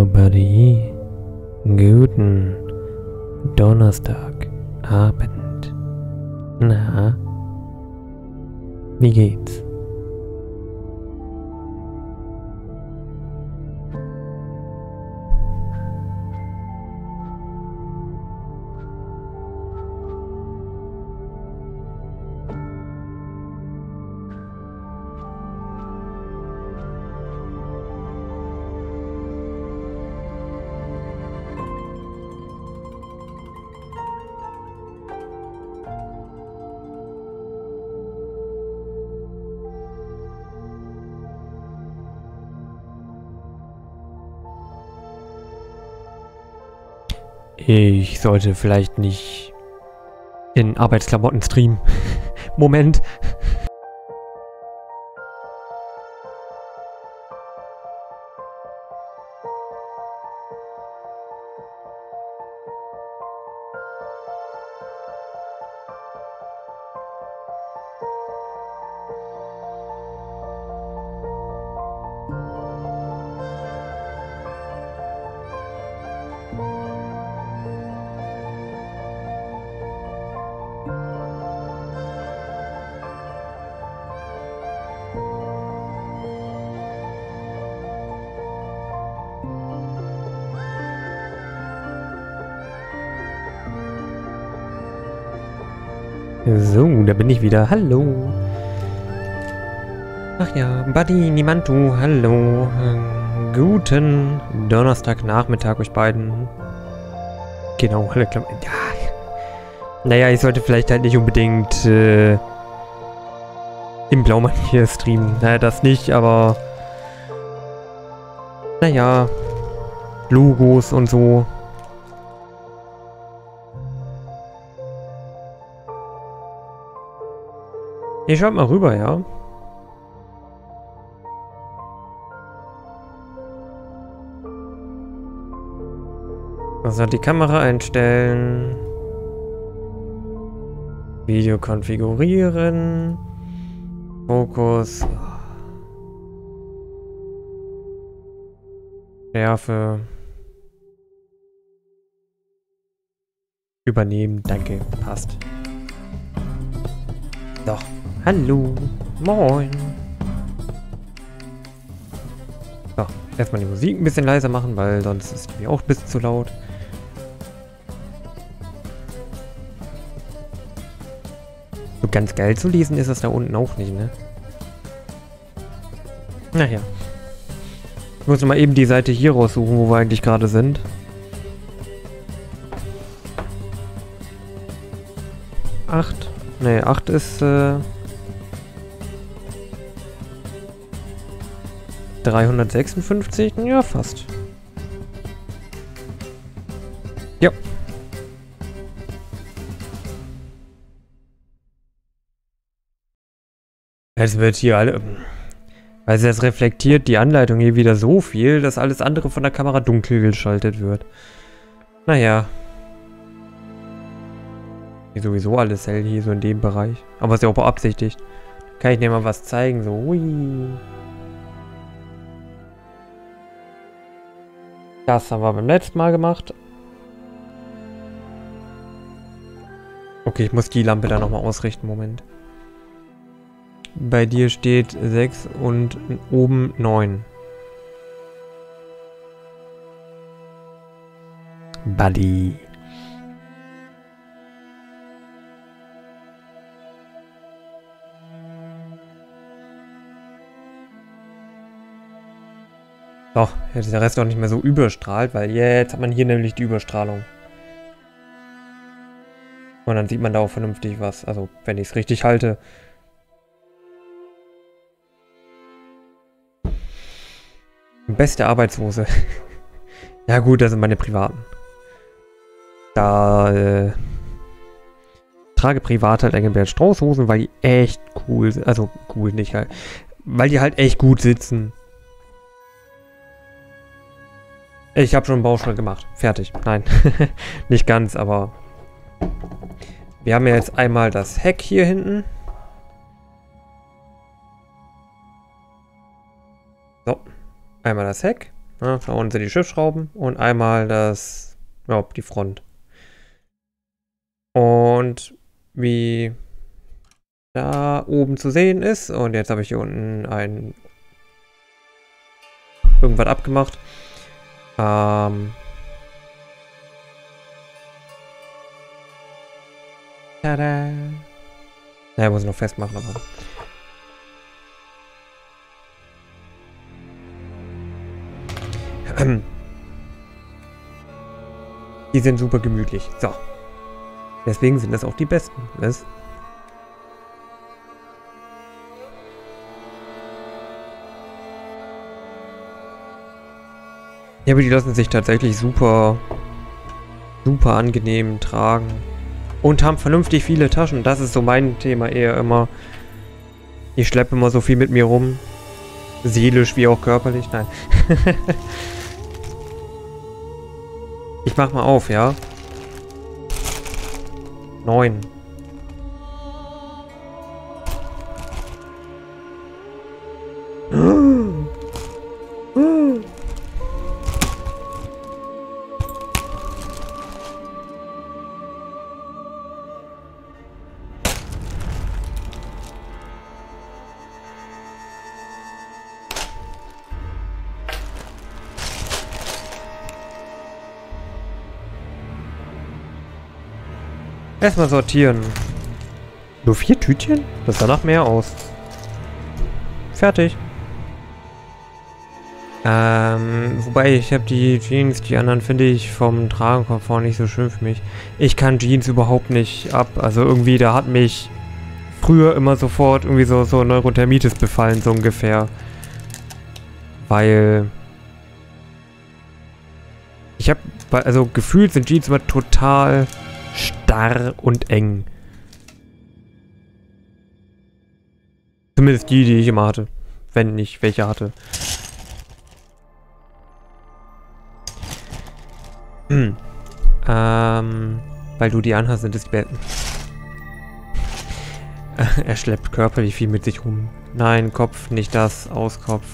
Hallo Buddy, guten Donnerstagabend. Na, wie geht's? Ich sollte vielleicht nicht in Arbeitsklamotten streamen. Moment. So, da bin ich wieder. Hallo. Ach ja, Buddy, Nimantu, hallo. Guten Donnerstagnachmittag euch beiden. Genau, alle klar. Ja. Naja, ich sollte vielleicht halt nicht unbedingt im Blaumann hier streamen. Naja, das nicht, aber naja, Logos und so. Ihr schaut mal rüber, ja? Also die Kamera einstellen. Video konfigurieren. Fokus. Schärfe. Übernehmen, danke, passt. Doch. Hallo. Moin. So, erstmal die Musik ein bisschen leiser machen, weil sonst ist die mir auch ein bisschen zu laut. So ganz geil zu lesen ist es da unten auch nicht, ne? Naja. Ich muss mal eben die Seite hier raussuchen, wo wir eigentlich gerade sind. Acht. Ne, 8 ist 356? Ja, fast. Ja. Es wird hier alle... Also es reflektiert die Anleitung hier wieder so viel, dass alles andere von der Kamera dunkel geschaltet wird. Naja. Hier sowieso alles hell hier so in dem Bereich. Aber ist ja auch beabsichtigt. Kann ich dir mal was zeigen? So, hui. Das haben wir beim letzten Mal gemacht. Okay, ich muss die Lampe da nochmal ausrichten. Moment. Bei dir steht 6 und oben 9. Buddy. So, jetzt ist der Rest auch nicht mehr so überstrahlt, weil jetzt hat man hier nämlich die Überstrahlung. Und dann sieht man da auch vernünftig was. Also, wenn ich es richtig halte. Beste Arbeitshose. Ja gut, das sind meine privaten. Da trage privat halt Engelbert Strauß Hosen, weil die echt cool sind. Also cool nicht halt. Weil die halt echt gut sitzen. Ich habe schon einen Bauschnitt gemacht. Fertig. Nein. Nicht ganz, aber wir haben ja jetzt einmal das Heck hier hinten. So. Einmal das Heck. Ja, da unten sind die Schiffsschrauben und einmal das, ja, die Front. Und wie da oben zu sehen ist, und jetzt habe ich hier unten irgendwas abgemacht. Tada! Naja, muss ich noch festmachen, aber... Die sind super gemütlich. So. Deswegen sind das auch die besten. Was? Ja, aber die lassen sich tatsächlich super angenehm tragen. Und haben vernünftig viele Taschen. Das ist so mein Thema eher immer. Ich schleppe immer so viel mit mir rum. Seelisch wie auch körperlich. Nein. Ich mach mal auf, ja? 9. Erstmal sortieren. Nur 4 Tütchen? Das sah nach mehr aus. Fertig. Wobei ich habe die Jeans, die anderen finde ich vom Tragenkomfort nicht so schön für mich. Ich kann Jeans überhaupt nicht ab. Also irgendwie, da hat mich früher immer sofort irgendwie so Neurothermitis befallen, so ungefähr. Weil ich habe, also gefühlt sind Jeans immer total starr und eng. Zumindest die ich immer hatte. Wenn ich welche hatte. Weil du die anhast, sind es die Betten. Er schleppt körperlich viel mit sich rum. Nein, Kopf, nicht das. Auskopf.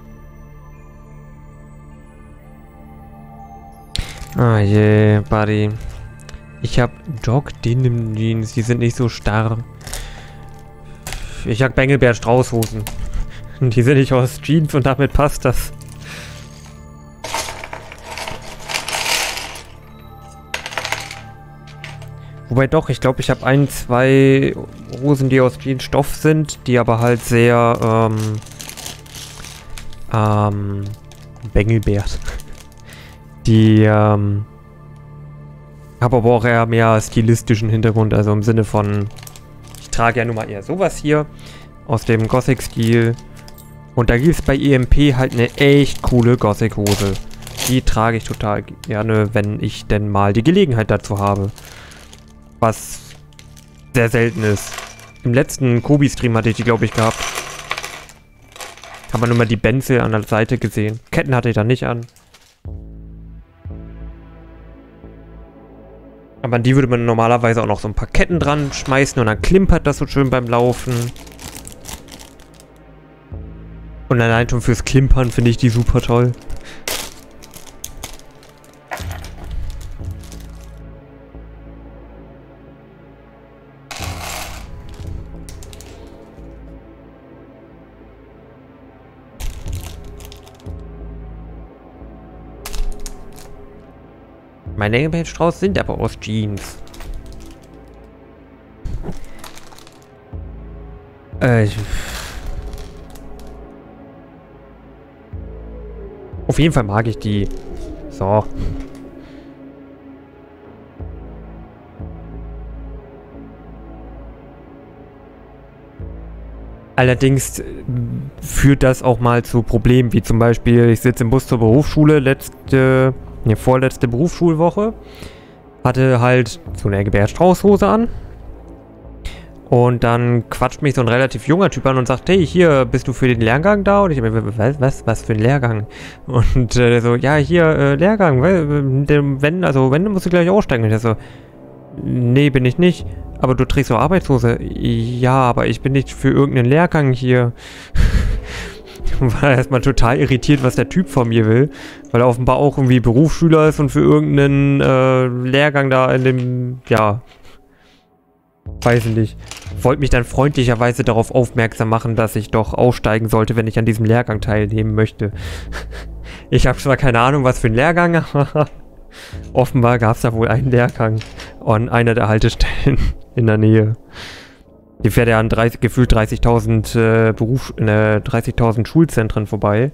Ah je, Buddy. Ich hab Jog-Denim-Jeans, die sind nicht so starr. Ich hab Bengelbert-Straußhosen. Die sind nicht aus Jeans und damit passt das. Wobei doch, ich glaube, ich habe 1, 2 Hosen, die aus Jeansstoff sind, die aber halt sehr, Bengelbert. Die, habe aber auch eher mehr stilistischen Hintergrund, also im Sinne von, ich trage ja nun mal eher sowas hier, aus dem Gothic-Stil. Und da gibt es bei EMP halt eine echt coole Gothic-Hose. Die trage ich total gerne, wenn ich denn mal die Gelegenheit dazu habe. Was sehr selten ist. Im letzten Kobi-Stream hatte ich die, glaube ich, gehabt. Hat man nur mal die Benzel an der Seite gesehen. Ketten hatte ich da nicht an. Aber an die würde man normalerweise auch noch so ein paar Ketten dran schmeißen und dann klimpert das so schön beim Laufen. Und allein schon fürs Klimpern finde ich die super toll. Meine Engelbeerstrauß sind aber aus Jeans. Auf jeden Fall mag ich die. So. Allerdings führt das auch mal zu Problemen, wie zum Beispiel, ich sitze im Bus zur Berufsschule, vorletzte Berufsschulwoche, hatte halt so eine Engelbert-Strauß-Hose an. Und dann quatscht mich so ein relativ junger Typ an und sagt, hey, hier, bist du für den Lehrgang da? Und ich was für ein Lehrgang? Und der so, ja, hier, Lehrgang, wenn, musst du gleich aussteigen. Und ich so, nee, bin ich nicht. Aber du trägst so Arbeitshose. Ja, aber ich bin nicht für irgendeinen Lehrgang hier. War erstmal total irritiert, was der Typ von mir will. Weil er offenbar auch irgendwie Berufsschüler ist und für irgendeinen Lehrgang da in dem, ja, weiß ich nicht. Wollte mich dann freundlicherweise darauf aufmerksam machen, dass ich doch aussteigen sollte, wenn ich an diesem Lehrgang teilnehmen möchte. Ich habe zwar keine Ahnung, was für ein Lehrgang, aber offenbar gab es da wohl einen Lehrgang an einer der Haltestellen in der Nähe. Die fährt ja an gefühlt 30.000 30.000 Schulzentren vorbei.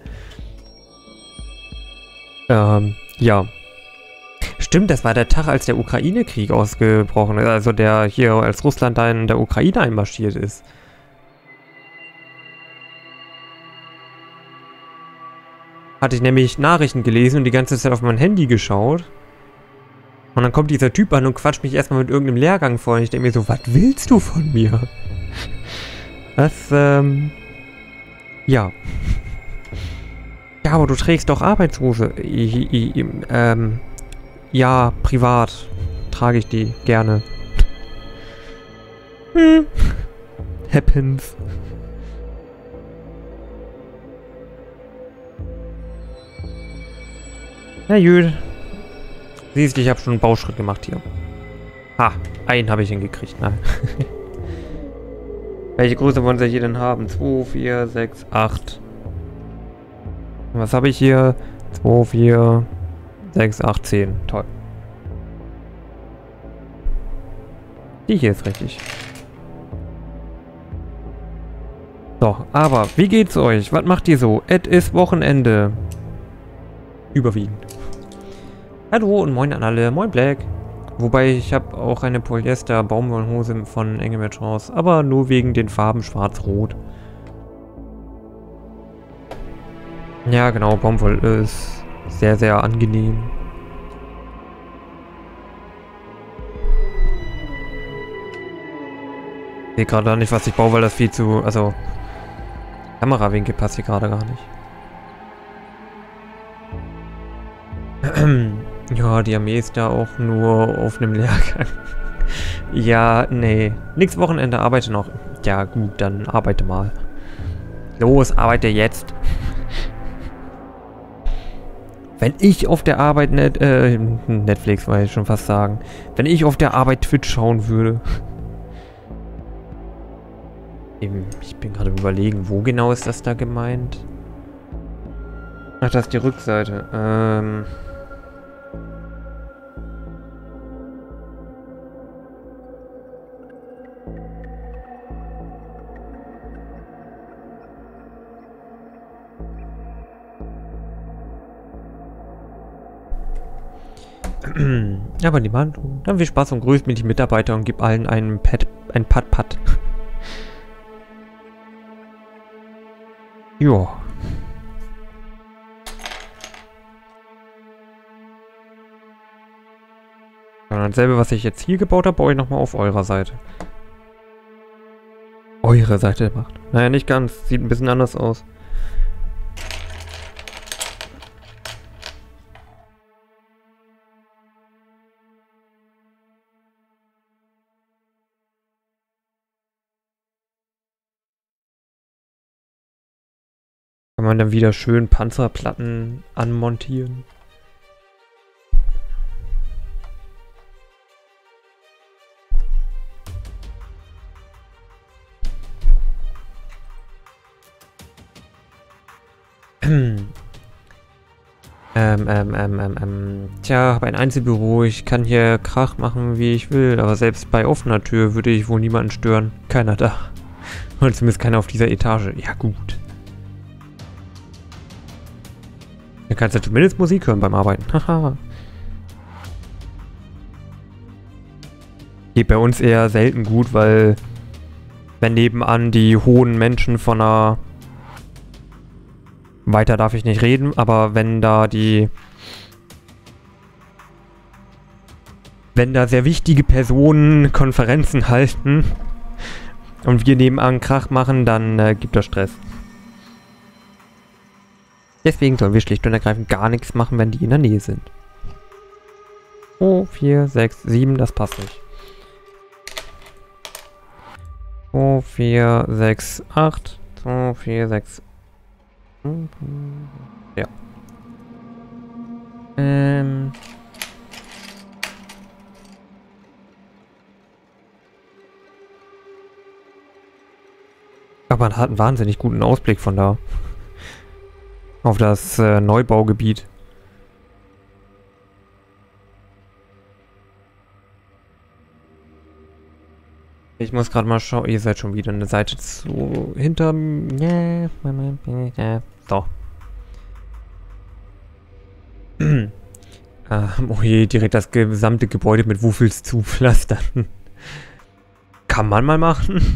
Ja. Stimmt, das war der Tag, als der Ukraine-Krieg ausgebrochen ist. Also der hier, als Russland da in der Ukraine einmarschiert ist. Hatte ich nämlich Nachrichten gelesen und die ganze Zeit auf mein Handy geschaut. Und dann kommt dieser Typ an und quatscht mich erstmal mit irgendeinem Lehrgang vor. Und ich denke mir so, was willst du von mir? Das, ja. Ja, aber du trägst doch Arbeitshose. Ja, privat trage ich die gerne. Happens. Na gut. Siehst du, ich habe schon einen Bauschritt gemacht hier. Ha, einen habe ich hingekriegt. Nein. Welche Größe wollen Sie hier denn haben? 2, 4, 6, 8. Was habe ich hier? 2, 4, 6, 8, 10. Toll. Die hier ist richtig. So, aber wie geht's euch? Was macht ihr so? Es ist Wochenende. Überwiegend. Hallo und moin an alle. Moin Black. Wobei ich habe auch eine Polyester-Baumwollhose von Engelmatch raus. Aber nur wegen den Farben schwarz-rot. Ja genau, Baumwoll ist sehr, sehr angenehm. Ich sehe gerade nicht, was ich baue, weil das viel zu... Also... Kamerawinkel passt hier gerade gar nicht. Ja, die Armee ist da auch nur auf einem Lehrgang. Ja, nee. Nächstes Wochenende arbeite noch. Ja, gut, dann arbeite mal. Los, arbeite jetzt. Wenn ich auf der Arbeit Netflix, wollte ich schon fast sagen. Wenn ich auf der Arbeit Twitch schauen würde. Ich bin gerade überlegen, wo genau ist das da gemeint? Ach, das ist die Rückseite. Aber niemand. Dann viel Spaß und grüßt mir die Mitarbeiter und gib allen ein Pat-Pat. Jo. Und dasselbe, was ich jetzt hier gebaut habe, baue ich nochmal auf eurer Seite. Eure Seite macht. Naja, nicht ganz. Sieht ein bisschen anders aus. Kann man dann wieder schön Panzerplatten anmontieren. Tja, habe ein Einzelbüro. Ich kann hier Krach machen, wie ich will. Aber selbst bei offener Tür würde ich wohl niemanden stören. Keiner da. Und zumindest keiner auf dieser Etage. Ja, gut. Dann kannst du zumindest Musik hören beim Arbeiten. Haha. Geht bei uns eher selten gut, weil wenn nebenan die hohen Menschen von einer... Weiter darf ich nicht reden, aber wenn da sehr wichtige Personen Konferenzen halten und wir nebenan Krach machen, dann gibt das Stress. Deswegen sollen wir schlicht und ergreifend gar nichts machen, wenn die in der Nähe sind. 2, 4, 6, 7, das passt nicht. 2, 4, 6, 8, 2, 4, 6, Ja. Aber man hat einen wahnsinnig guten Ausblick von da. Auf das Neubaugebiet. Ich muss gerade mal schauen. Ihr seid schon wieder eine Seite zu hinter mir. So. Oh je, direkt das gesamte Gebäude mit Wuffels zupflastern. Kann man mal machen.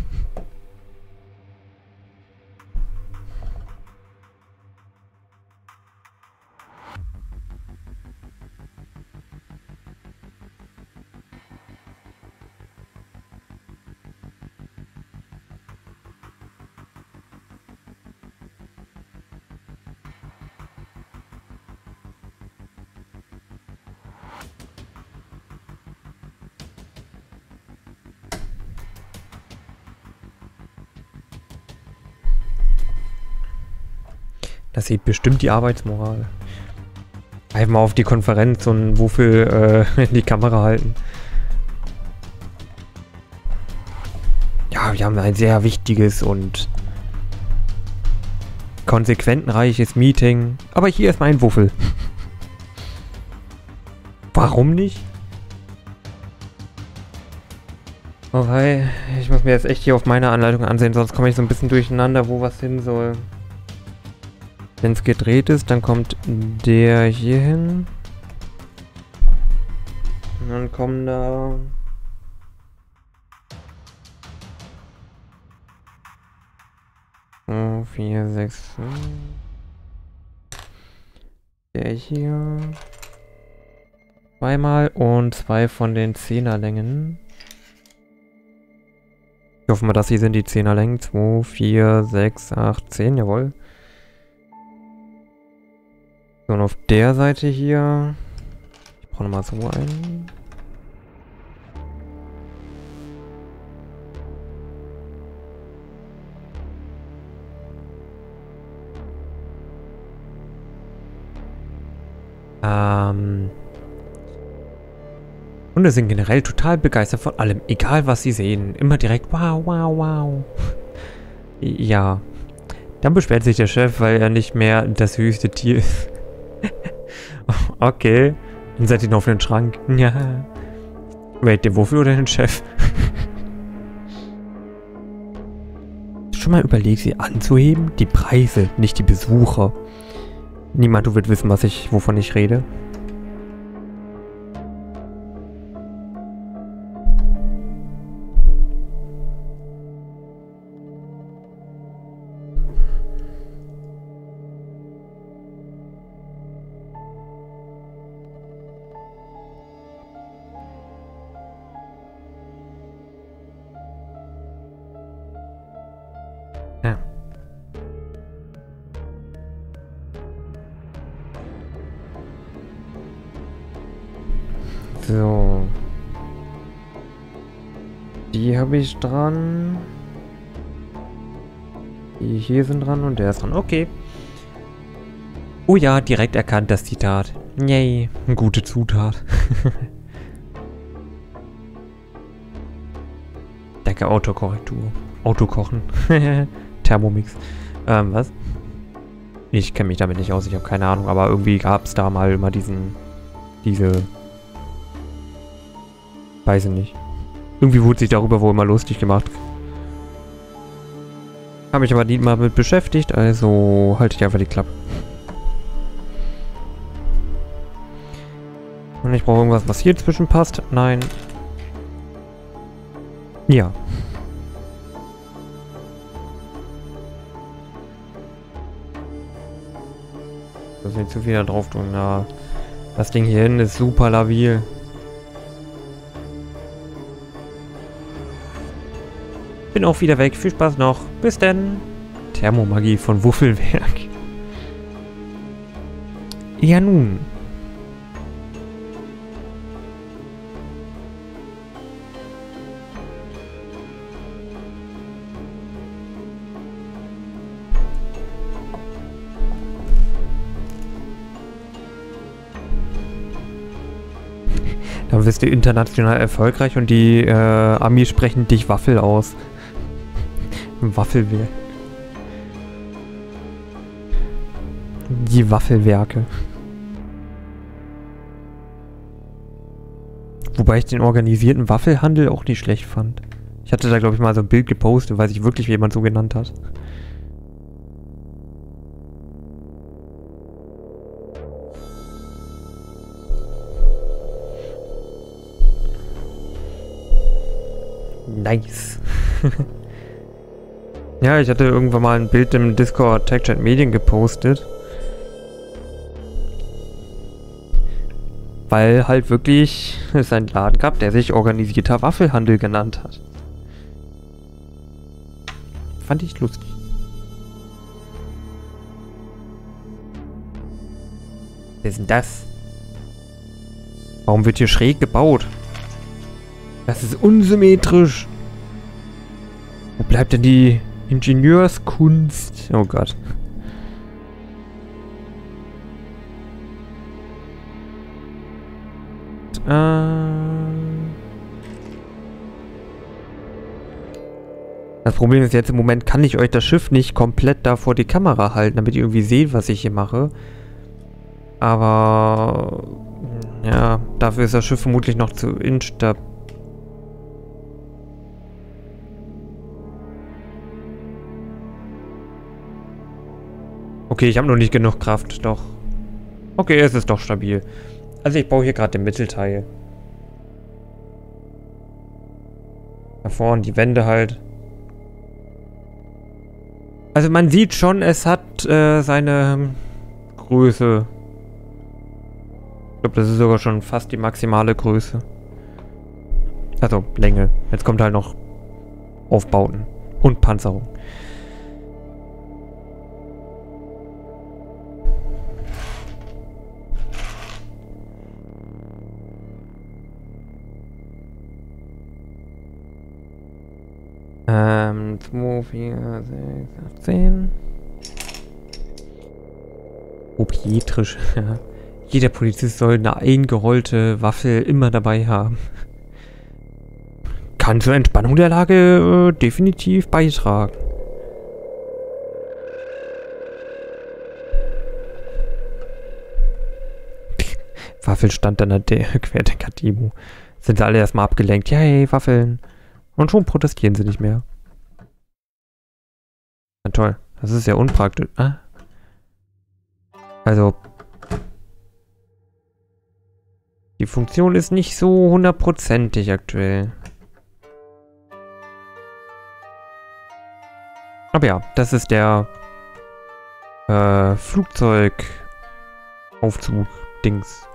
Das sieht bestimmt die Arbeitsmoral. Einfach mal auf die Konferenz und Wuffel in die Kamera halten. Ja, wir haben ein sehr wichtiges und konsequentenreiches Meeting. Aber hier ist mein Wuffel. Warum nicht? Wobei, ich muss mir jetzt echt hier auf meine Anleitung ansehen, sonst komme ich so ein bisschen durcheinander, wo was hin soll. Wenn es gedreht ist, dann kommt der hier hin. Und dann kommen da... Oh, 4, 6, 5. Der hier. Zweimal und 2 von den 10er-Längen. Ich hoffe mal, das hier sind die 10er-Längen. 2, 4, 6, 8, 10, jawohl. So, und auf der Seite hier... Ich brauche nochmal so einen. Hunde sind generell total begeistert von allem, egal was sie sehen. Immer direkt wow, wow, wow. Ja. Dann beschwert sich der Chef, weil er nicht mehr das höchste Tier ist. Okay. Dann seid ihr noch auf den Schrank. Ja. Wait, den Wuffel oder den Chef? Schon mal überlegt, sie anzuheben? Die Preise, nicht die Besucher. Niemand wird wissen, wovon ich rede. Ja. So. Die habe ich dran. Die hier sind dran und der ist dran. Okay. Oh ja, direkt erkannt das Zitat. Yay, eine gute Zutat. Danke, Autokorrektur. Autokochen. Thermomix. Was? Ich kenne mich damit nicht aus, ich habe keine Ahnung, aber irgendwie gab es da mal immer diese... Weiß ich nicht. Irgendwie wurde sich darüber wohl mal lustig gemacht. Habe mich aber nie mal mit beschäftigt, also halte ich einfach die Klappe. Und ich brauche irgendwas, was hier zwischen passt. Nein. Ja. Das ist nicht zu viel da drauf tun. Ja. Das Ding hier hinten ist super labil. Bin auch wieder weg. Viel Spaß noch. Bis denn. Thermomagie von Wuffelwerk. Ja nun. Dann wirst du international erfolgreich und die Amis sprechen dich Waffel aus. Waffelwerk. Die Waffelwerke. Wobei ich den organisierten Waffelhandel auch nicht schlecht fand. Ich hatte da, glaube ich, mal so ein Bild gepostet, weiß ich wirklich, wie jemand so genannt hat. Nice. Ja, ich hatte irgendwann mal ein Bild im Discord TechChat Medien gepostet. Weil halt wirklich es einen Laden gab, der sich organisierter Waffelhandel genannt hat. Fand ich lustig. Wer ist denn das? Warum wird hier schräg gebaut? Das ist unsymmetrisch. Wo bleibt denn die Ingenieurskunst? Oh Gott. Das Problem ist jetzt im Moment, kann ich euch das Schiff nicht komplett da vor die Kamera halten, damit ihr irgendwie seht, was ich hier mache. Aber ja, dafür ist das Schiff vermutlich noch zu instabil. Okay, ich habe noch nicht genug Kraft, doch. Okay, es ist doch stabil. Also ich baue hier gerade den Mittelteil. Da vorne die Wände halt. Also man sieht schon, es hat seine Größe. Ich glaube, das ist sogar schon fast die maximale Größe. Also Länge. Jetzt kommt halt noch Aufbauten und Panzerung. Ähm, 2, 4, 6, 10. Objetrisch, ja. Jeder Polizist soll eine eingerollte Waffe immer dabei haben. Kann zur Entspannung der Lage definitiv beitragen. Waffelstand an der Querdenker-Demo. Sind sie alle erstmal abgelenkt. Yay, Waffeln. Und schon protestieren sie nicht mehr. Na toll. Das ist ja unpraktisch. Ah? Also. Die Funktion ist nicht so hundertprozentig aktuell. Aber ja, das ist der Flugzeugaufzug-Dings.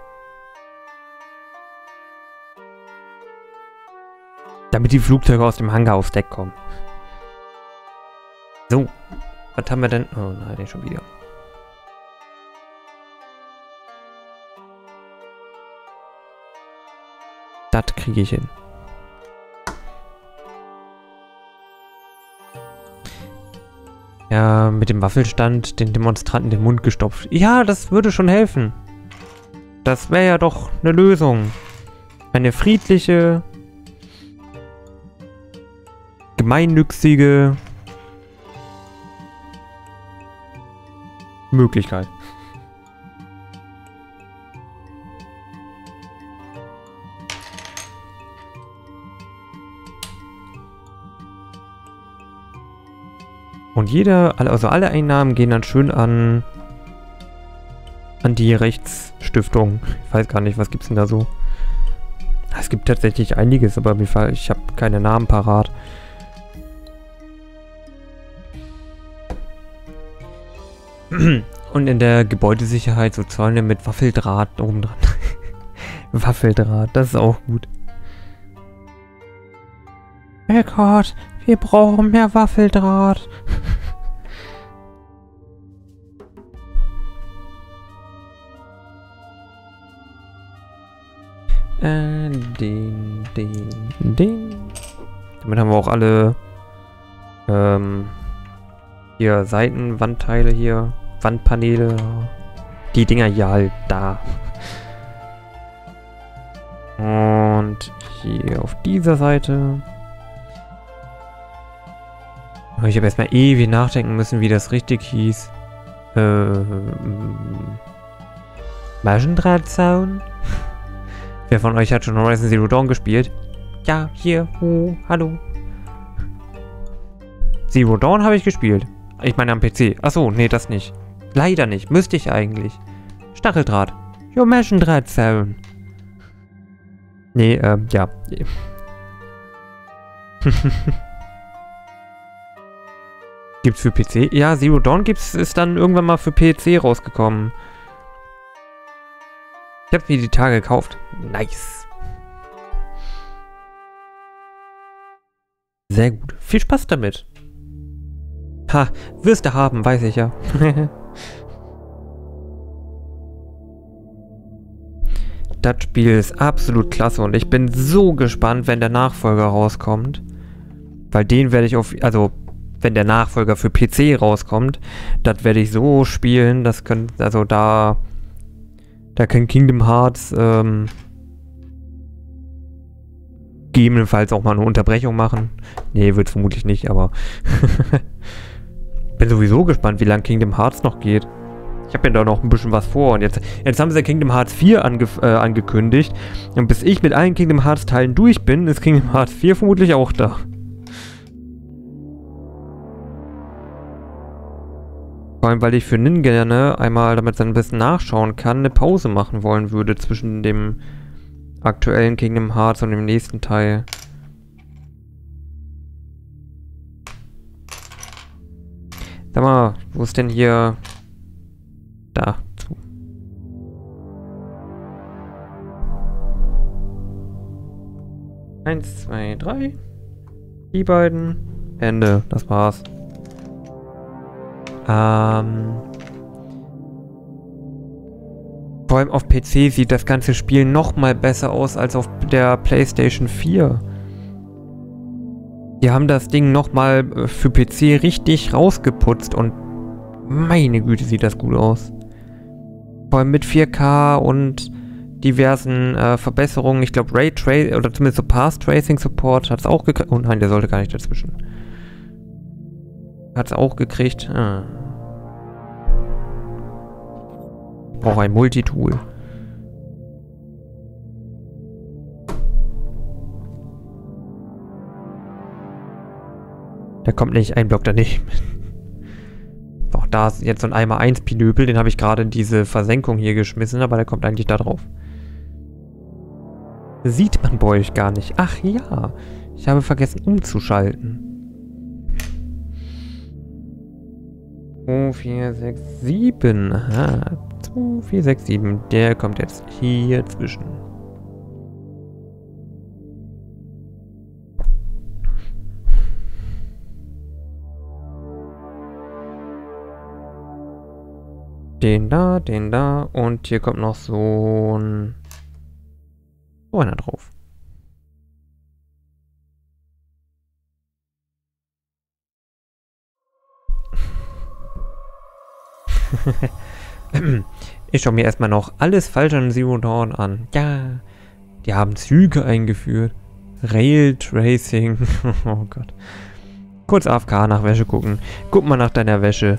Damit die Flugzeuge aus dem Hangar aufs Deck kommen. So. Was haben wir denn? Oh nein, den schon wieder. Das kriege ich hin. Ja, mit dem Waffelstand den Demonstranten den Mund gestopft. Ja, das würde schon helfen. Das wäre ja doch eine Lösung. Eine friedliche, gemeinnützige Möglichkeit. Und also alle Einnahmen gehen dann schön an die Rechtsstiftung. Ich weiß gar nicht, was gibt's denn da so? Es gibt tatsächlich einiges, aber ich habe keine Namen parat. Und in der Gebäudesicherheit so Zäune mit Waffeldraht oben dran. Waffeldraht, das ist auch gut. Oh Gott, wir brauchen mehr Waffeldraht. Den. Damit haben wir auch alle hier Seitenwandteile hier, Wandpaneele. Die Dinger ja halt da. Und hier auf dieser Seite. Ich habe erstmal ewig nachdenken müssen, wie das richtig hieß. Maschendrahtzaun? Wer von euch hat schon Horizon Zero Dawn gespielt? Ja, hier, hallo. Zero Dawn habe ich gespielt. Ich meine am PC. Achso, nee, das nicht. Leider nicht. Müsste ich eigentlich. Stacheldraht. Jo, Maschendrahtzaun. Nee, ja. Gibt's für PC? Ja, Zero Dawn ist dann irgendwann mal für PC rausgekommen. Ich hab's mir die Tage gekauft. Nice. Sehr gut. Viel Spaß damit. Ha, wirst du haben, weiß ich ja. Das Spiel ist absolut klasse und ich bin so gespannt, wenn der Nachfolger rauskommt. Weil den werde ich also wenn der Nachfolger für PC rauskommt, das werde ich so spielen, das können, also da kann Kingdom Hearts gegebenenfalls auch mal eine Unterbrechung machen. Nee, wird es vermutlich nicht, aber bin sowieso gespannt, wie lange Kingdom Hearts noch geht. Ich habe ja da noch ein bisschen was vor und jetzt haben sie Kingdom Hearts 4 angekündigt und bis ich mit allen Kingdom Hearts Teilen durch bin, ist Kingdom Hearts 4 vermutlich auch da. Vor allem, weil ich für Nin gerne einmal, damit er ein bisschen nachschauen kann, eine Pause machen wollen würde zwischen dem aktuellen Kingdom Hearts und dem nächsten Teil. Sag mal, wo ist denn hier... Da. 1, 2, 3. Die beiden. Ende. Das war's. Vor allem auf PC sieht das ganze Spiel noch mal besser aus als auf der PlayStation 4. Die haben das Ding noch mal für PC richtig rausgeputzt und meine Güte sieht das gut aus. Vor allem mit 4K und diversen Verbesserungen. Ich glaube Raytracing oder zumindest so Path Tracing Support hat es auch gekriegt. Oh nein, der sollte gar nicht dazwischen. Hat es auch gekriegt. Ich brauche ein Multitool. Da kommt nicht ein Block daneben. Auch da ist jetzt so ein Eimer 1 Pinöpel, den habe ich gerade in diese Versenkung hier geschmissen, aber der kommt eigentlich da drauf. Sieht man bei euch gar nicht. Ach ja, ich habe vergessen umzuschalten. 2, 4, 6, 7. Aha, 2, 4, 6, 7. Der kommt jetzt hier zwischen. Den da und hier kommt noch so einer drauf. Ich schaue mir erstmal noch alles falsch an Zero Dawn an. Ja, die haben Züge eingeführt. Rail Tracing. Oh Gott. Kurz AFK nach Wäsche gucken. Guck mal nach deiner Wäsche.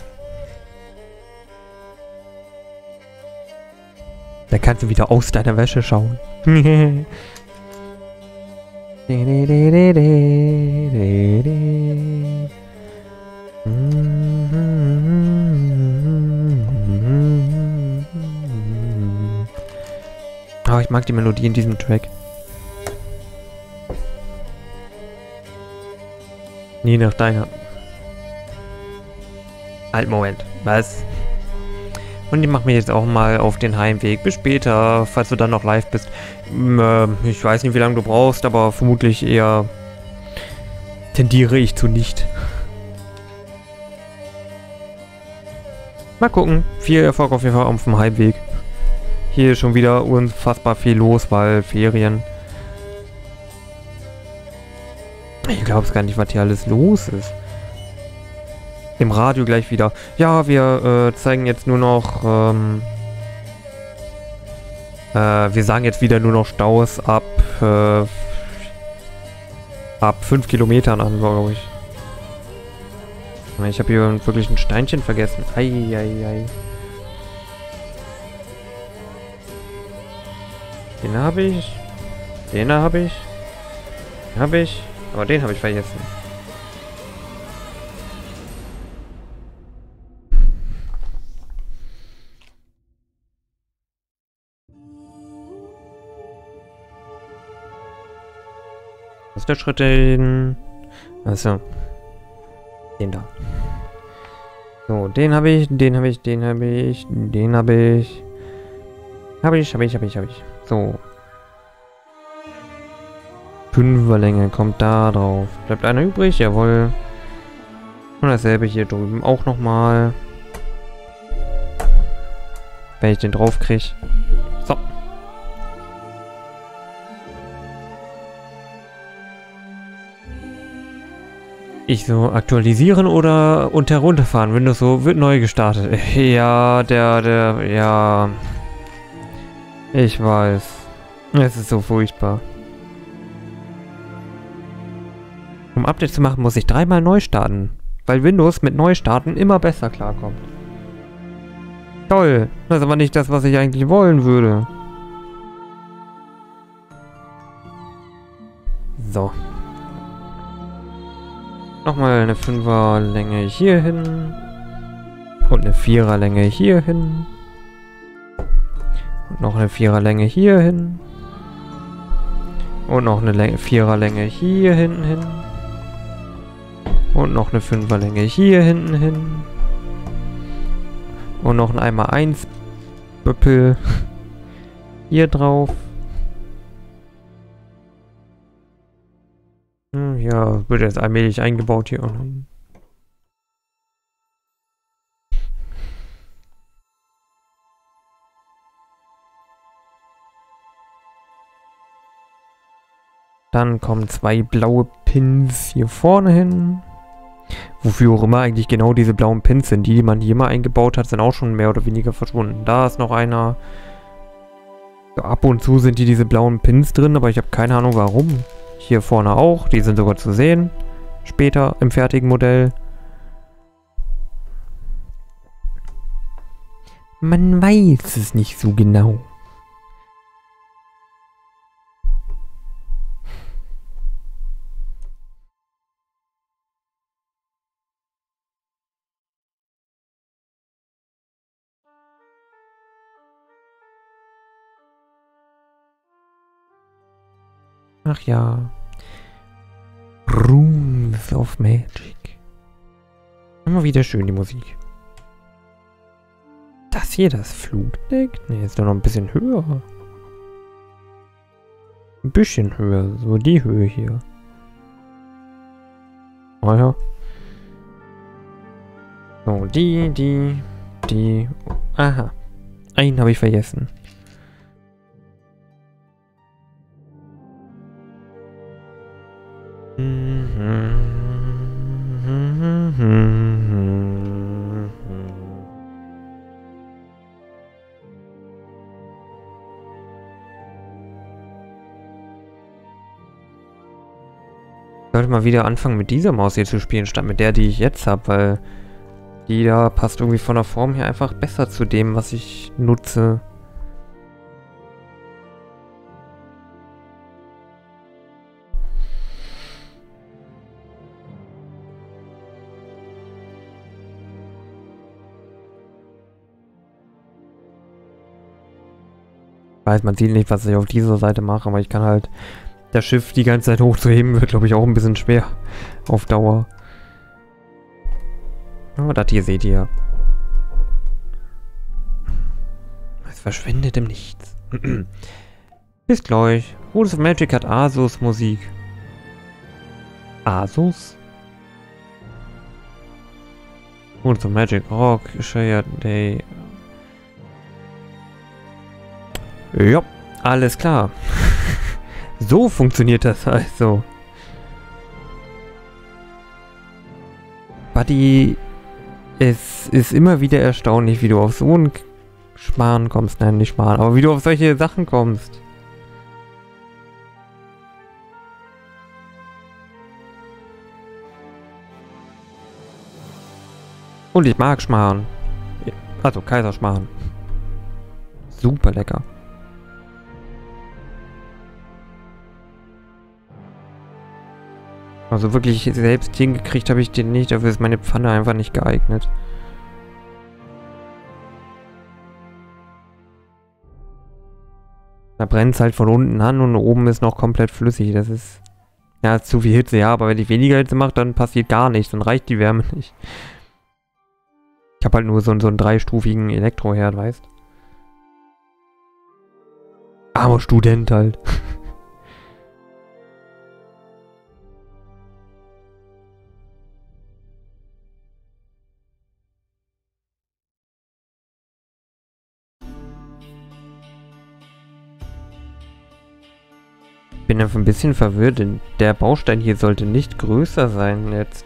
Da kannst du wieder aus deiner Wäsche schauen. Oh, ich mag die Melodie in diesem Track. Nie nach deiner. Halt, Moment. Was? Und ich mache mich jetzt auch mal auf den Heimweg. Bis später, falls du dann noch live bist. Ich weiß nicht, wie lange du brauchst, aber vermutlich eher tendiere ich zu nicht. Mal gucken. Viel Erfolg auf jeden Fall auf dem Heimweg. Hier ist schon wieder unfassbar viel los, weil Ferien. Ich glaube es gar nicht, was hier alles los ist. Im Radio gleich wieder. Ja, wir zeigen jetzt nur noch, wir sagen jetzt wieder nur noch Staus ab ab 5 Kilometern an, glaube ich. Ich habe hier wirklich ein Steinchen vergessen. Eieiei. Den habe ich. Den habe ich. Den habe ich. Aber den habe ich vergessen. Was ist der Schritt dahin? Achso. Den da. So, den habe ich, den habe ich, den habe ich, den habe ich. Habe ich. So. 5er Länge kommt da drauf. Bleibt einer übrig? Jawohl. Und dasselbe hier drüben auch nochmal. Wenn ich den drauf kriege. So. Ich so aktualisieren oder und herunterfahren. Windows so wird neu gestartet. Ja, ja. Ich weiß. Es ist so furchtbar. Um Update zu machen, muss ich 3-mal neu starten. Weil Windows mit Neustarten immer besser klarkommt. Toll. Das ist aber nicht das, was ich eigentlich wollen würde. So. Nochmal eine 5er Länge hier hin. Und eine 4er Länge hier hin. Und noch eine 4er Länge hier hin. Und noch eine 4er Länge hier hinten hin. Und noch eine 5er Länge hier hinten hin. Und noch ein 1x1 Böppel hier drauf. Ja, wird jetzt allmählich eingebaut hier unten. Dann kommen 2 blaue Pins hier vorne hin. Wofür auch immer eigentlich genau diese blauen Pins sind. Die man hier mal eingebaut hat, sind auch schon mehr oder weniger verschwunden. Da ist noch einer. So, ab und zu sind diese blauen Pins drin, aber ich habe keine Ahnung warum. Hier vorne auch. Die sind sogar zu sehen. Später im fertigen Modell. Man weiß es nicht so genau. Ach ja. Rooms of Magic. Immer wieder schön die Musik. Das hier, das Flugdeck? Ne, ist doch noch ein bisschen höher. Ein bisschen höher. So die Höhe hier. Oh ja. So, die. Aha. Einen habe ich vergessen. Ich sollte mal wieder anfangen mit dieser Maus hier zu spielen, statt mit der, die ich jetzt habe, weil die da passt irgendwie von der Form her einfach besser zu dem, was ich nutze. Weiß, man sieht nicht, was ich auf dieser Seite mache, aber ich kann halt das Schiff die ganze Zeit hochzuheben, wird glaube ich auch ein bisschen schwer auf Dauer. Aber das hier seht ihr. Es verschwindet im Nichts. Bis gleich. Rules of Magic hat Asus Musik. Asus? Rules of Magic Rock, Shared Day. Ja, alles klar. So funktioniert das also. Buddy, es ist immer wieder erstaunlich, wie du auf so einen Schmarrn kommst. Nein, nicht Schmarrn, aber wie du auf solche Sachen kommst. Und ich mag Schmarrn. Also Kaiserschmarrn. Super lecker. Also wirklich selbst hingekriegt habe ich den nicht, dafür ist meine Pfanne einfach nicht geeignet. Da brennt es halt von unten an und oben ist noch komplett flüssig. Das ist... Ja, zu viel Hitze, ja, aber wenn ich weniger Hitze mache, dann passiert gar nichts. Dann reicht die Wärme nicht. Ich habe halt nur so einen dreistufigen Elektroherd, weißt? Armer Student halt. Ich bin einfach ein bisschen verwirrt, denn der Baustein hier sollte nicht größer sein jetzt.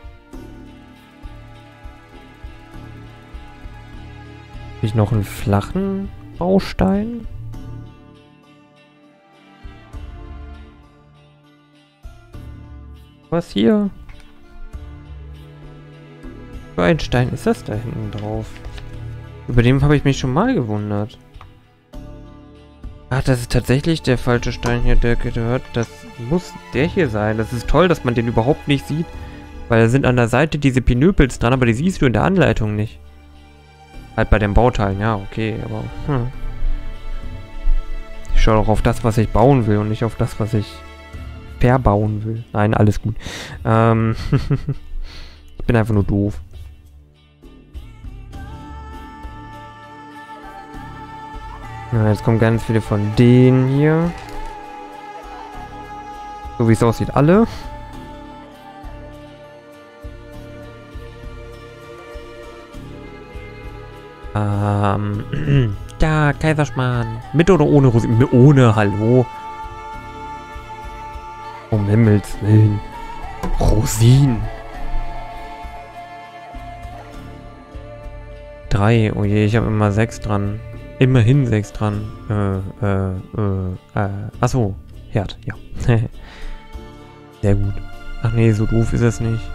Habe ich noch einen flachen Baustein? Was hier? Für ein Stein ist das da hinten drauf? Über dem habe ich mich schon mal gewundert. Ach, das ist tatsächlich der falsche Stein hier, der gehört. Das muss der hier sein. Das ist toll, dass man den überhaupt nicht sieht. Weil da sind an der Seite diese Pinöpels dran, aber die siehst du in der Anleitung nicht. Halt bei den Bauteilen, ja, okay, aber... Ich schaue doch auf das, was ich bauen will und nicht auf das, was ich verbauen will. Nein, alles gut. Ich bin einfach nur doof. Ja, jetzt kommen ganz viele von denen hier. So wie es aussieht, alle. Ja, Kaiserschmarrn. Mit oder ohne Rosinen? Ohne, hallo. Um Himmels Willen. Rosinen. 3. Oh je, ich habe immer 6 dran. Immerhin 6 dran. Achso. Herd, ja. Sehr gut. Ach nee, so doof ist es nicht.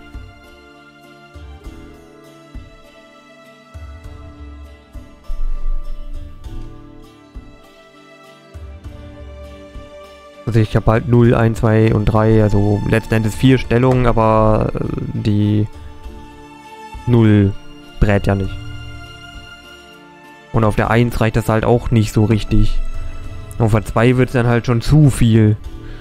Also ich habe halt 0, 1, 2 und 3, also letzten Endes 4 Stellungen, aber die 0 brät ja nicht. Und auf der 1 reicht das halt auch nicht so richtig. Auf der 2 wird es dann halt schon zu viel.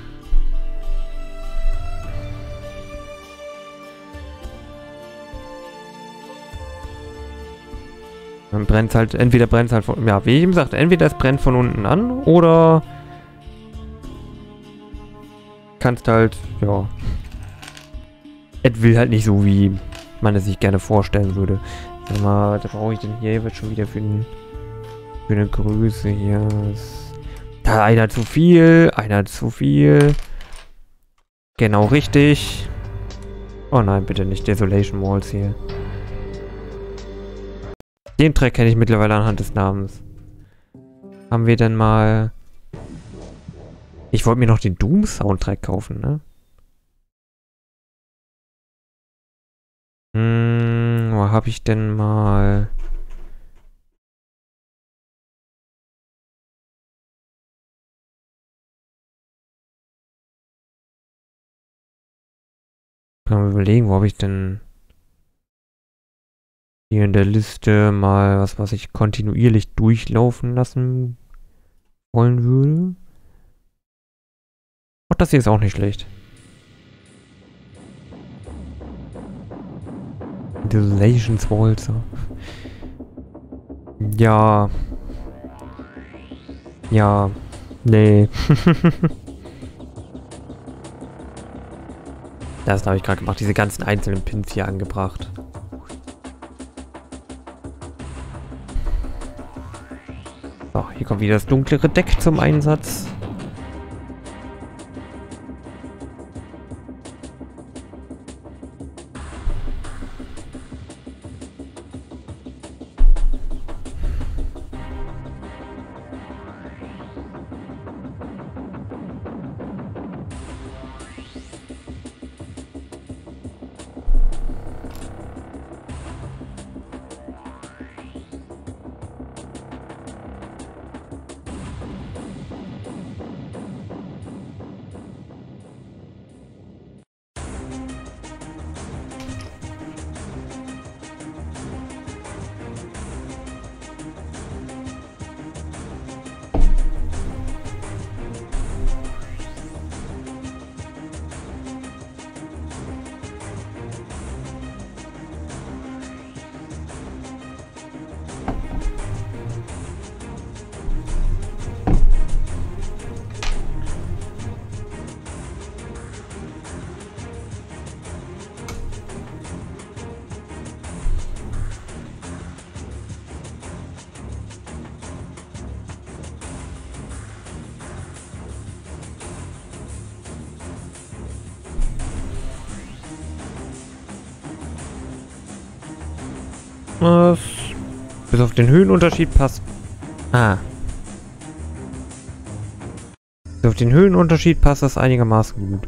Dann brennt es halt, entweder brennt es halt von, ja, wie ich eben sagte, entweder es brennt von unten an oder kannst halt, ja, es will halt nicht so, wie man es sich gerne vorstellen würde. Sag mal, was brauche ich denn hier? Wird schon wieder für eine Größe hier. Da einer zu viel, einer zu viel. Genau richtig. Oh nein, bitte nicht Desolation Walls hier. Den Track kenne ich mittlerweile anhand des Namens. Haben wir denn mal... Ich wollte mir noch den Doom-Soundtrack kaufen, ne? Wo habe ich denn mal... Kann man überlegen, wo habe ich denn... Hier in der Liste mal was ich kontinuierlich durchlaufen lassen wollen würde. Ach, das hier ist auch nicht schlecht. Desolations Waltz. Ja. Ja. Nee. Das habe ich gerade gemacht. Diese ganzen einzelnen Pins hier angebracht. So, hier kommt wieder das dunklere Deck zum Einsatz. Bis auf den Höhenunterschied passt... Ah. Bis auf den Höhenunterschied passt das einigermaßen gut.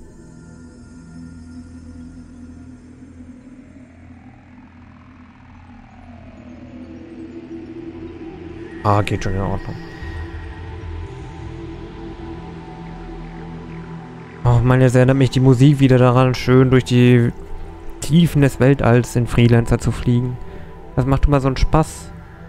Ah, geht schon in Ordnung. Oh Mann, jetzt erinnert mich die Musik wieder daran, schön durch die Tiefen des Weltalls in Freelancer zu fliegen. Das macht immer so einen Spaß.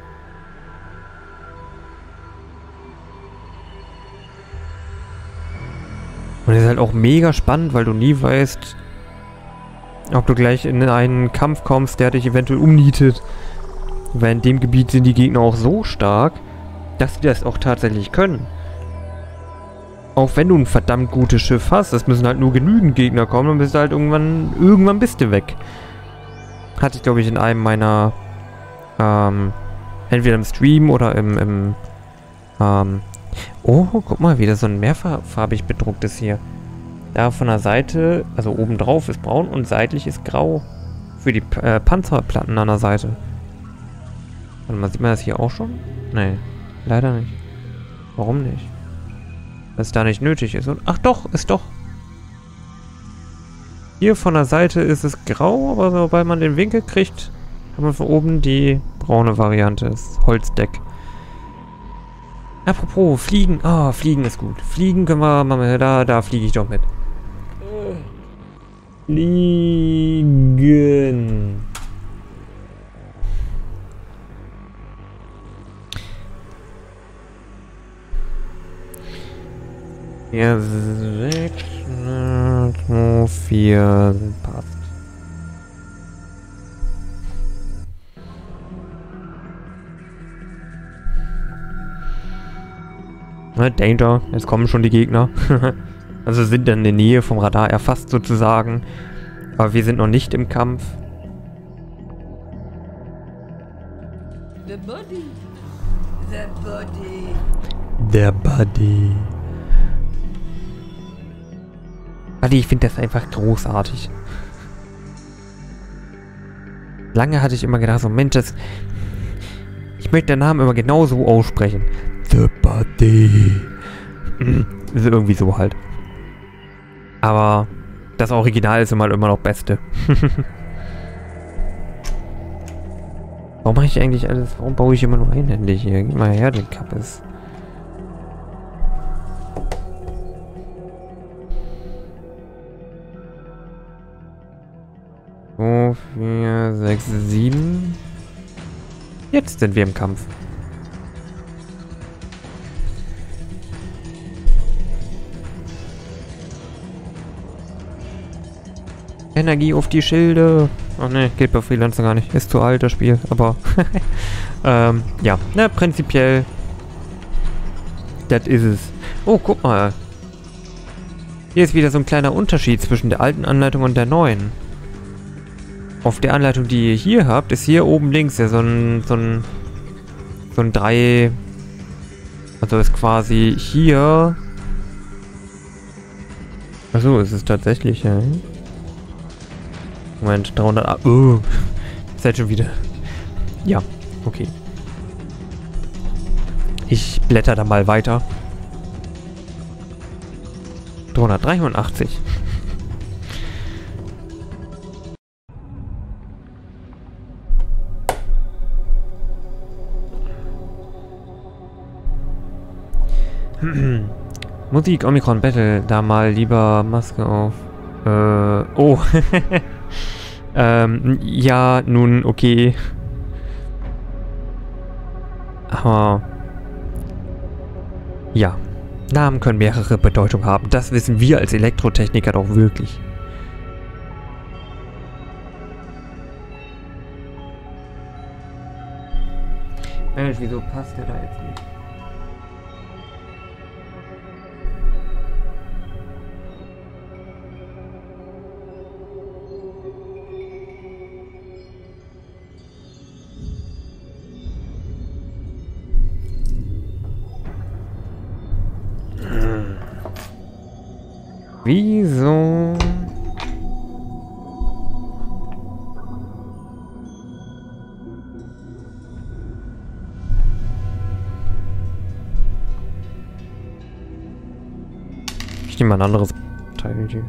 Und es ist halt auch mega spannend, weil du nie weißt, ob du gleich in einen Kampf kommst, der dich eventuell umnietet. Weil in dem Gebiet sind die Gegner auch so stark, dass sie das auch tatsächlich können. Auch wenn du ein verdammt gutes Schiff hast, es müssen halt nur genügend Gegner kommen, dann bist du halt irgendwann bist du weg. Hatte ich, glaube ich, in einem meiner, entweder im Stream oder oh, guck mal, wieder so ein mehrfarbig bedrucktes hier. Da von der Seite, also oben drauf ist braun und seitlich ist grau. Für die Panzerplatten an der Seite. Warte mal, sieht man das hier auch schon? Nee, leider nicht. Warum nicht? Weil es da nicht nötig ist. Und, ach doch, ist doch. Hier von der Seite ist es grau, aber sobald man den Winkel kriegt, hat man von oben die braune Variante. Das Holzdeck. Apropos, Fliegen. Ah, Fliegen ist gut. Fliegen können wir mal, da fliege ich doch mit. Fliegen. Ja, 6, 2, 4, passt. Danger, jetzt kommen schon die Gegner. Also sind dann in der Nähe vom Radar erfasst sozusagen. Aber wir sind noch nicht im Kampf. The body. The body. Der Buddy. Buddy, ich finde das einfach großartig. Lange hatte ich immer gedacht, so Mensch, ich möchte den Namen immer genau so aussprechen. The Buddy. Ist irgendwie so halt. Aber das Original ist immer noch Beste. Warum mache ich eigentlich alles? Warum baue ich immer nur einhändig hier? Gib mal her, den Kappes. So, 4, 6, 7. Jetzt sind wir im Kampf. Energie auf die Schilde. Ach ne, geht bei Freelancer gar nicht. Ist zu alt, das Spiel. Aber, ja. Na, prinzipiell. Das ist es. Oh, guck mal. Hier ist wieder so ein kleiner Unterschied zwischen der alten Anleitung und der neuen. Auf der Anleitung, die ihr hier habt, ist hier oben links ja so ein 3... Also ist quasi hier... Achso, ist es tatsächlich, ja. Moment, 300... Oh, seid schon wieder... Ja, okay. Ich blätter da mal weiter. 383. Musik, Omikron Battle, da mal lieber Maske auf. Oh. Ja, nun, okay. Aber... Ja. Namen können mehrere Bedeutungen haben. Das wissen wir als Elektrotechniker doch wirklich. Mensch, wieso passt der da jetzt nicht? Wieso? Ich nehme mal ein anderes Teil hier.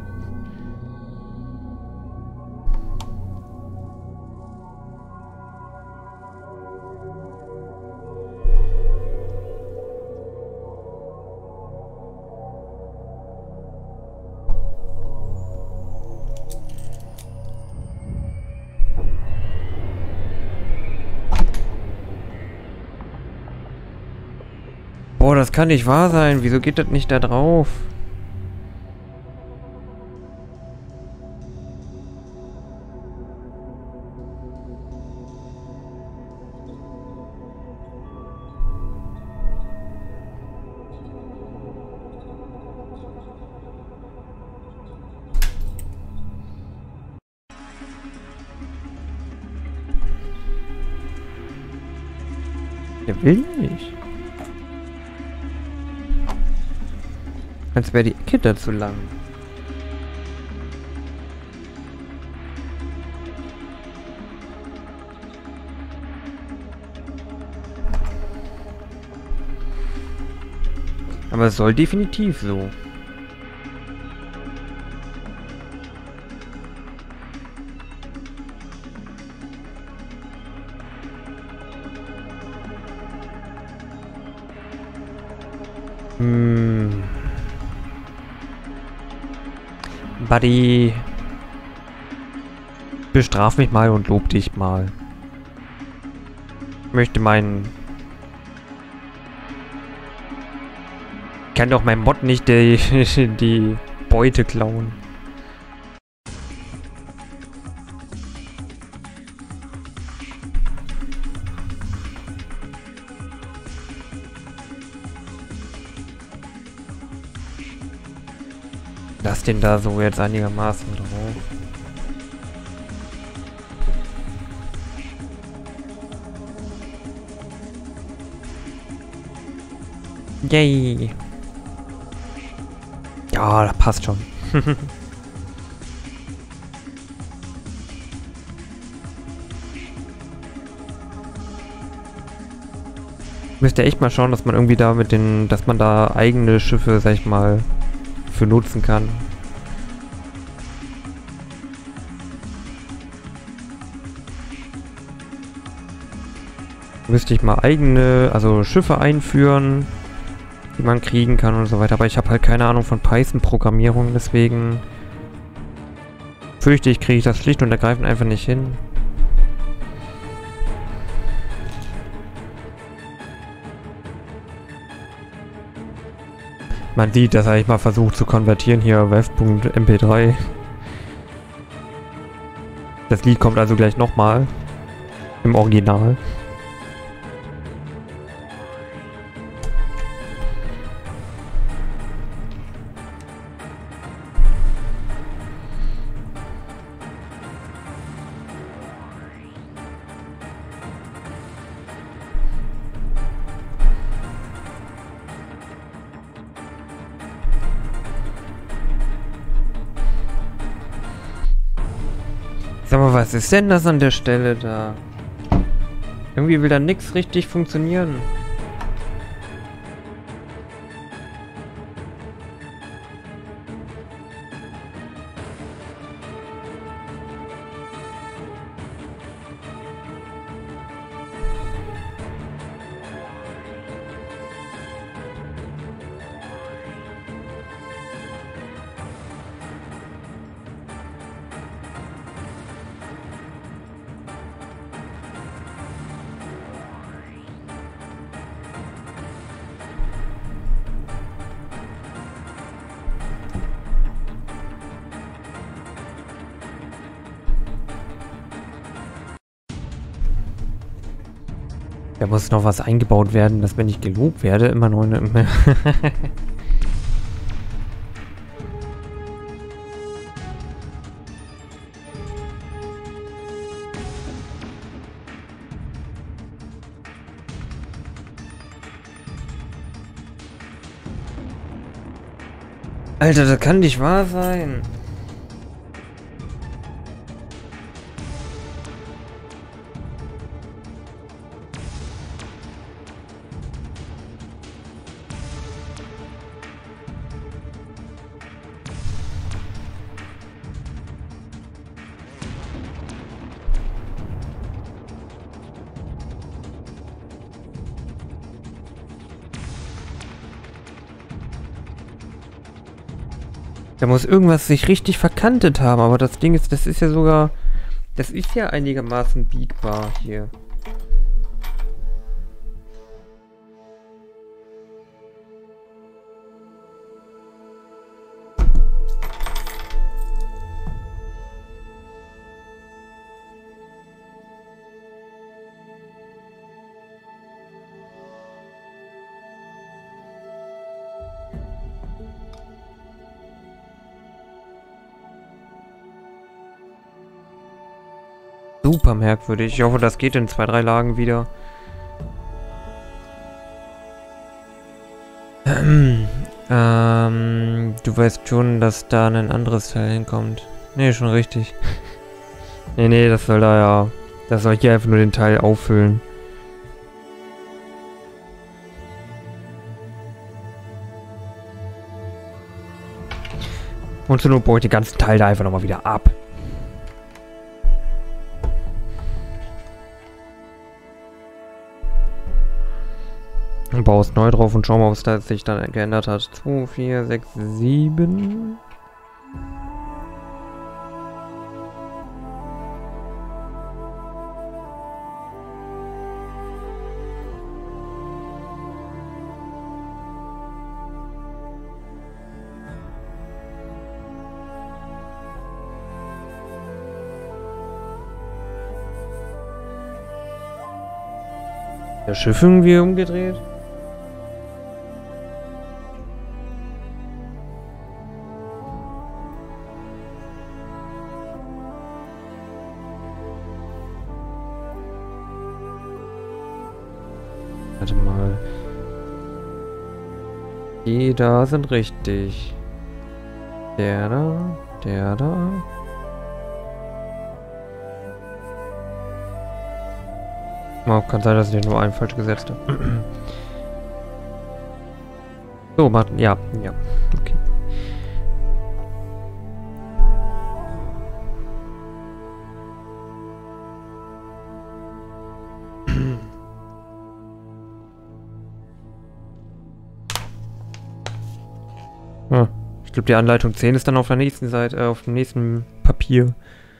Boah, das kann nicht wahr sein. Wieso geht das nicht da drauf? Der will nicht. Als wäre die Ecke da zu lang. Aber es soll definitiv so. Buddy, bestraf mich mal und lob dich mal. Ich möchte meinen... Kann doch mein Mod nicht die Beute klauen. Lass den da so jetzt einigermaßen drauf. Yay! Ja, das passt schon. Müsste echt mal schauen, dass man irgendwie da mit den, dass man da eigene Schiffe, sag ich mal, für nutzen kann. Müsste ich mal eigene, also Schiffe einführen, die man kriegen kann und so weiter. Aber ich habe halt keine Ahnung von Python-Programmierung, deswegen fürchte ich, kriege ich das schlicht und ergreifend einfach nicht hin. Man sieht, dass ich mal versucht zu konvertieren hier wef.mp3. Das Lied kommt also gleich nochmal im Original. Sag mal, was ist denn das an der Stelle da? Irgendwie will da nichts richtig funktionieren. Da muss noch was eingebaut werden, dass wenn ich gelobt werde, immer noch eine... Alter, das kann nicht wahr sein. Da muss irgendwas sich richtig verkantet haben, aber das Ding ist, das ist ja sogar... Das ist ja einigermaßen biegbar hier. Super merkwürdig. Ich hoffe, das geht in 2, 3 Lagen wieder. Du weißt schon, dass da ein anderes Teil hinkommt. Nee, schon richtig. Nee, das soll da ja... Das soll hier einfach nur den Teil auffüllen. Und zur Not baue ich den ganzen Teil da einfach nochmal wieder ab. Und baue es neu drauf und schau mal, was da sich dann geändert hat. 2, 4, 6, 7. Das Schiff irgendwie umgedreht? Warte mal. Die da sind richtig. Der da, der da. Oh, kann sein, dass ich den nur einen falsch gesetzt habe. So, Martin, ja, okay. Ich glaube, die Anleitung 10 ist dann auf der nächsten Seite, auf dem nächsten Papier.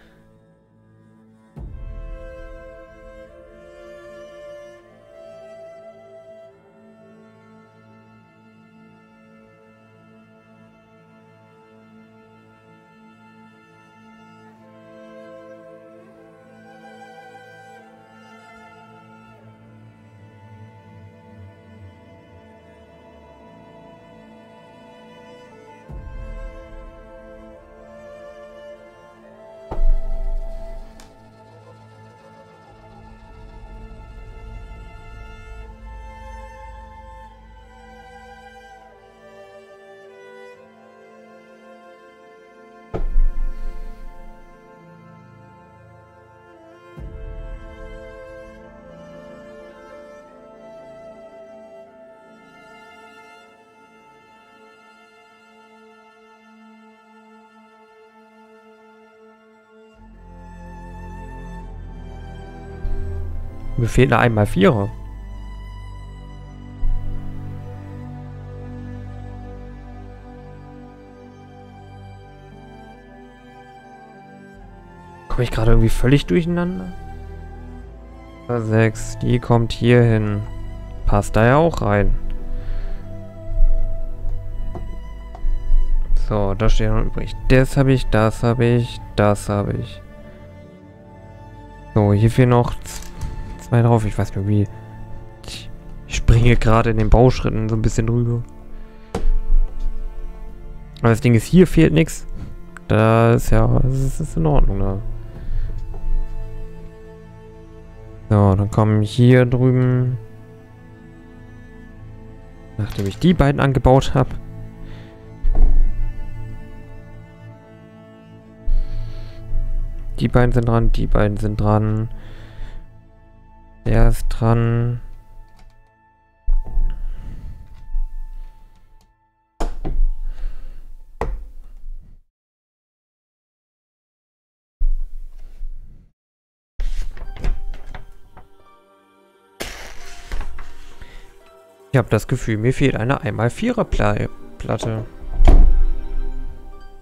Mir fehlt eine 1x4er. Komme ich gerade irgendwie völlig durcheinander? 6, die kommt hier hin. Passt da ja auch rein. So, da steht noch übrig. Das habe ich, das habe ich, das habe ich. So, hier fehlen noch 2 drauf. Ich weiß nicht wie. Ich springe gerade in den Bauschritten so ein bisschen drüber. Aber das Ding ist, hier fehlt nichts. Da ist ja, das ist in Ordnung da. So, dann kommen hier drüben. Nachdem ich die beiden angebaut habe. Die beiden sind dran, die beiden sind dran. Der ist dran. Ich habe das Gefühl, mir fehlt eine 1x4er Platte.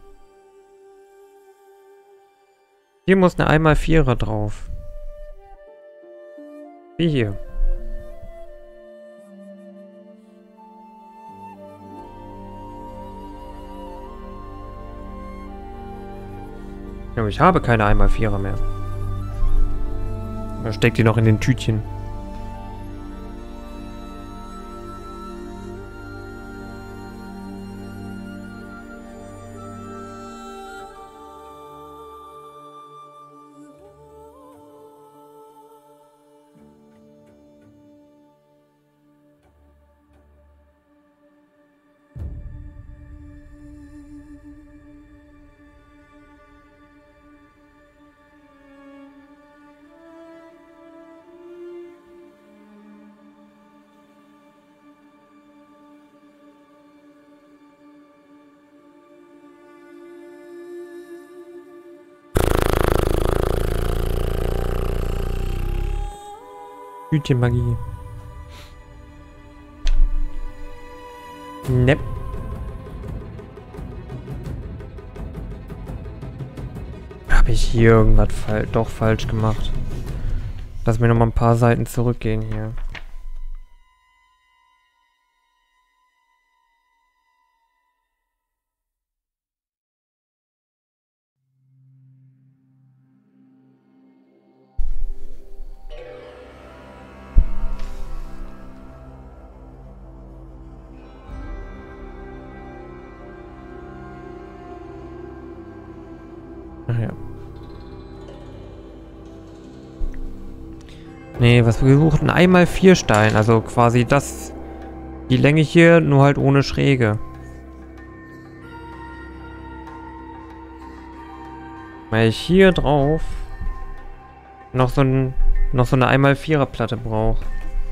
Hier muss eine 1x4er drauf. Wie hier. Aber ich habe keine 1x4er mehr. Da steckt die noch in den Tütchen. Tütchenmagie. Nepp. Habe ich hier irgendwas doch falsch gemacht? Lass mir noch mal ein paar Seiten zurückgehen hier. Ach ja. Nee, was wir gesucht? Ein 1x4 Stein. Also quasi das. Die Länge hier, nur halt ohne Schräge. Weil ich hier drauf noch so eine 1x4er Platte brauche.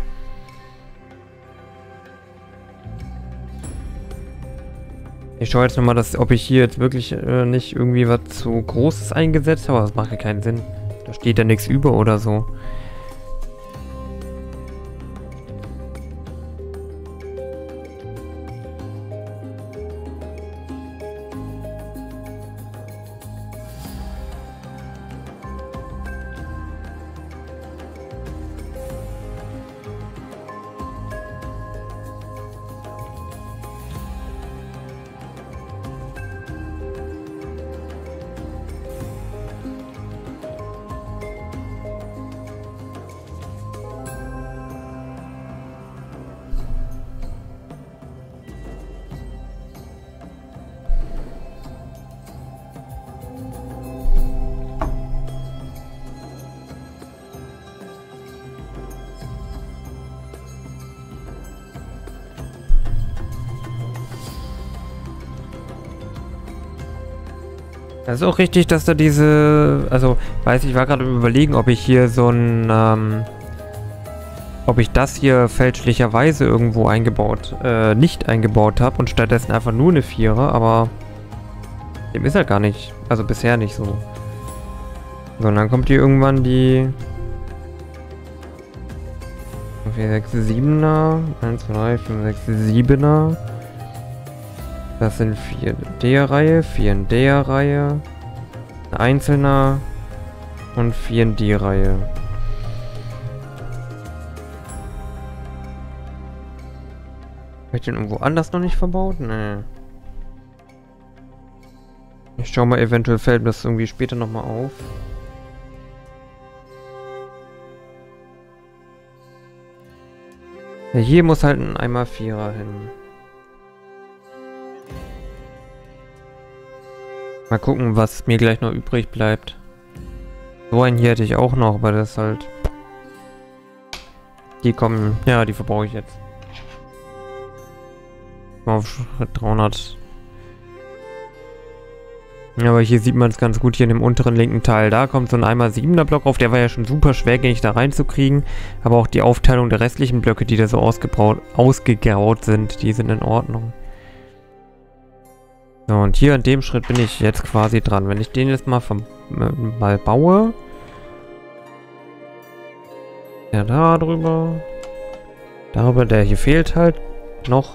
Ich schaue jetzt nochmal, ob ich hier jetzt wirklich nicht irgendwie was zu Großes eingesetzt habe. Aber das macht ja keinen Sinn. Da steht ja nichts über oder so. Das ist auch richtig, dass da diese... Also, weiß ich war gerade überlegen, ob ich hier so ein... ob ich das hier fälschlicherweise irgendwo eingebaut... nicht eingebaut habe und stattdessen einfach nur eine 4er, aber... Dem ist halt gar nicht... Also bisher nicht so. So, und dann kommt hier irgendwann die... 4, 6, 7er... 1, 2, 3, 5, 6, 7er... Das sind 4 in der Reihe, 4 in der Reihe, ein einzelner und 4 in die Reihe. Habe ich den irgendwo anders noch nicht verbaut? Nee. Ich schau mal, eventuell fällt mir das irgendwie später nochmal auf. Ja, hier muss halt ein 1x4er hin. Mal gucken, was mir gleich noch übrig bleibt. So einen hier hätte ich auch noch, aber das ist halt... Die kommen... Ja, die verbrauche ich jetzt. Mal auf 300. Ja, aber hier sieht man es ganz gut, hier in dem unteren linken Teil. Da kommt so ein 1x7er Block auf. Der war ja schon super schwergängig da reinzukriegen. Aber auch die Aufteilung der restlichen Blöcke, die da so ausgegraut sind, die sind in Ordnung. So, und hier an dem Schritt bin ich jetzt quasi dran. Wenn ich den jetzt mal baue. Ja, da drüber. Darüber, der hier fehlt halt noch.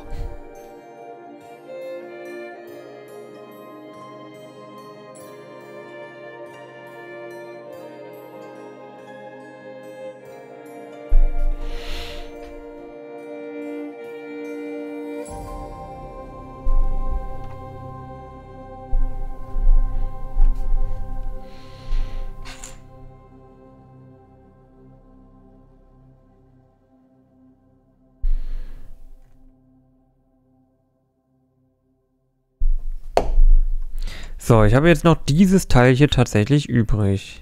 So, ich habe jetzt noch dieses Teil hier tatsächlich übrig.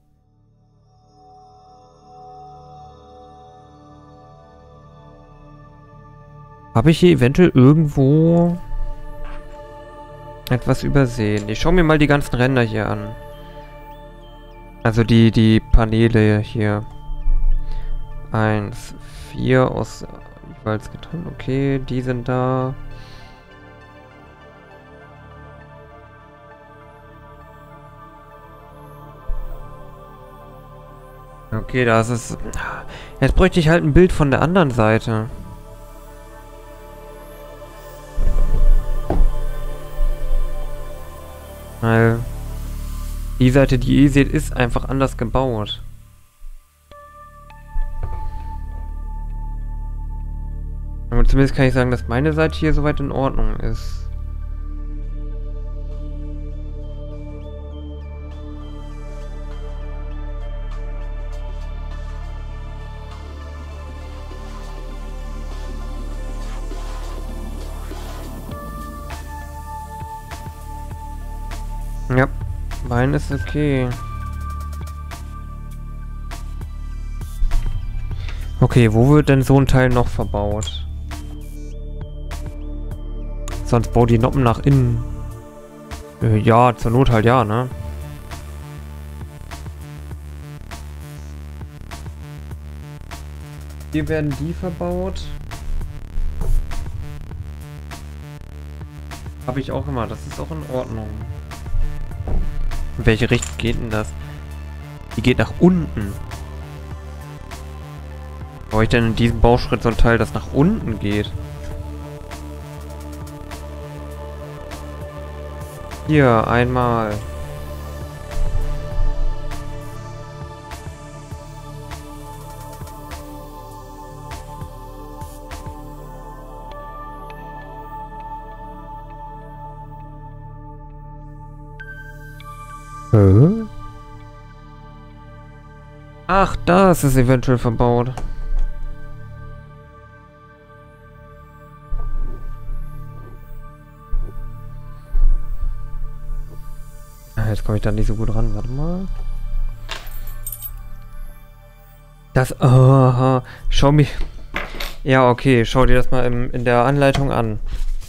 Habe ich hier eventuell irgendwo etwas übersehen? Ich schaue mir mal die ganzen Ränder hier an. Also die Paneele hier. 1, 4 aus jeweils getrennt. Okay, die sind da. Okay, das ist... Jetzt bräuchte ich halt ein Bild von der anderen Seite. Weil... Die Seite, die ihr seht, ist einfach anders gebaut. Aber zumindest kann ich sagen, dass meine Seite hier soweit in Ordnung ist. Ja, mein ist okay. Okay, wo wird denn so ein Teil noch verbaut? Sonst bau die Noppen nach innen. Ja, zur Not halt ja, ne? Hier werden die verbaut. Habe ich auch immer, das ist auch in Ordnung. In welche Richtung geht denn das? Die geht nach unten. Brauche ich denn in diesem Bauschritt so ein Teil, das nach unten geht? Hier, einmal. Ach, da ist es eventuell verbaut. Jetzt komme ich da nicht so gut ran. Warte mal. Das... Aha. Schau mich... Ja, okay. Schau dir das mal in der Anleitung an.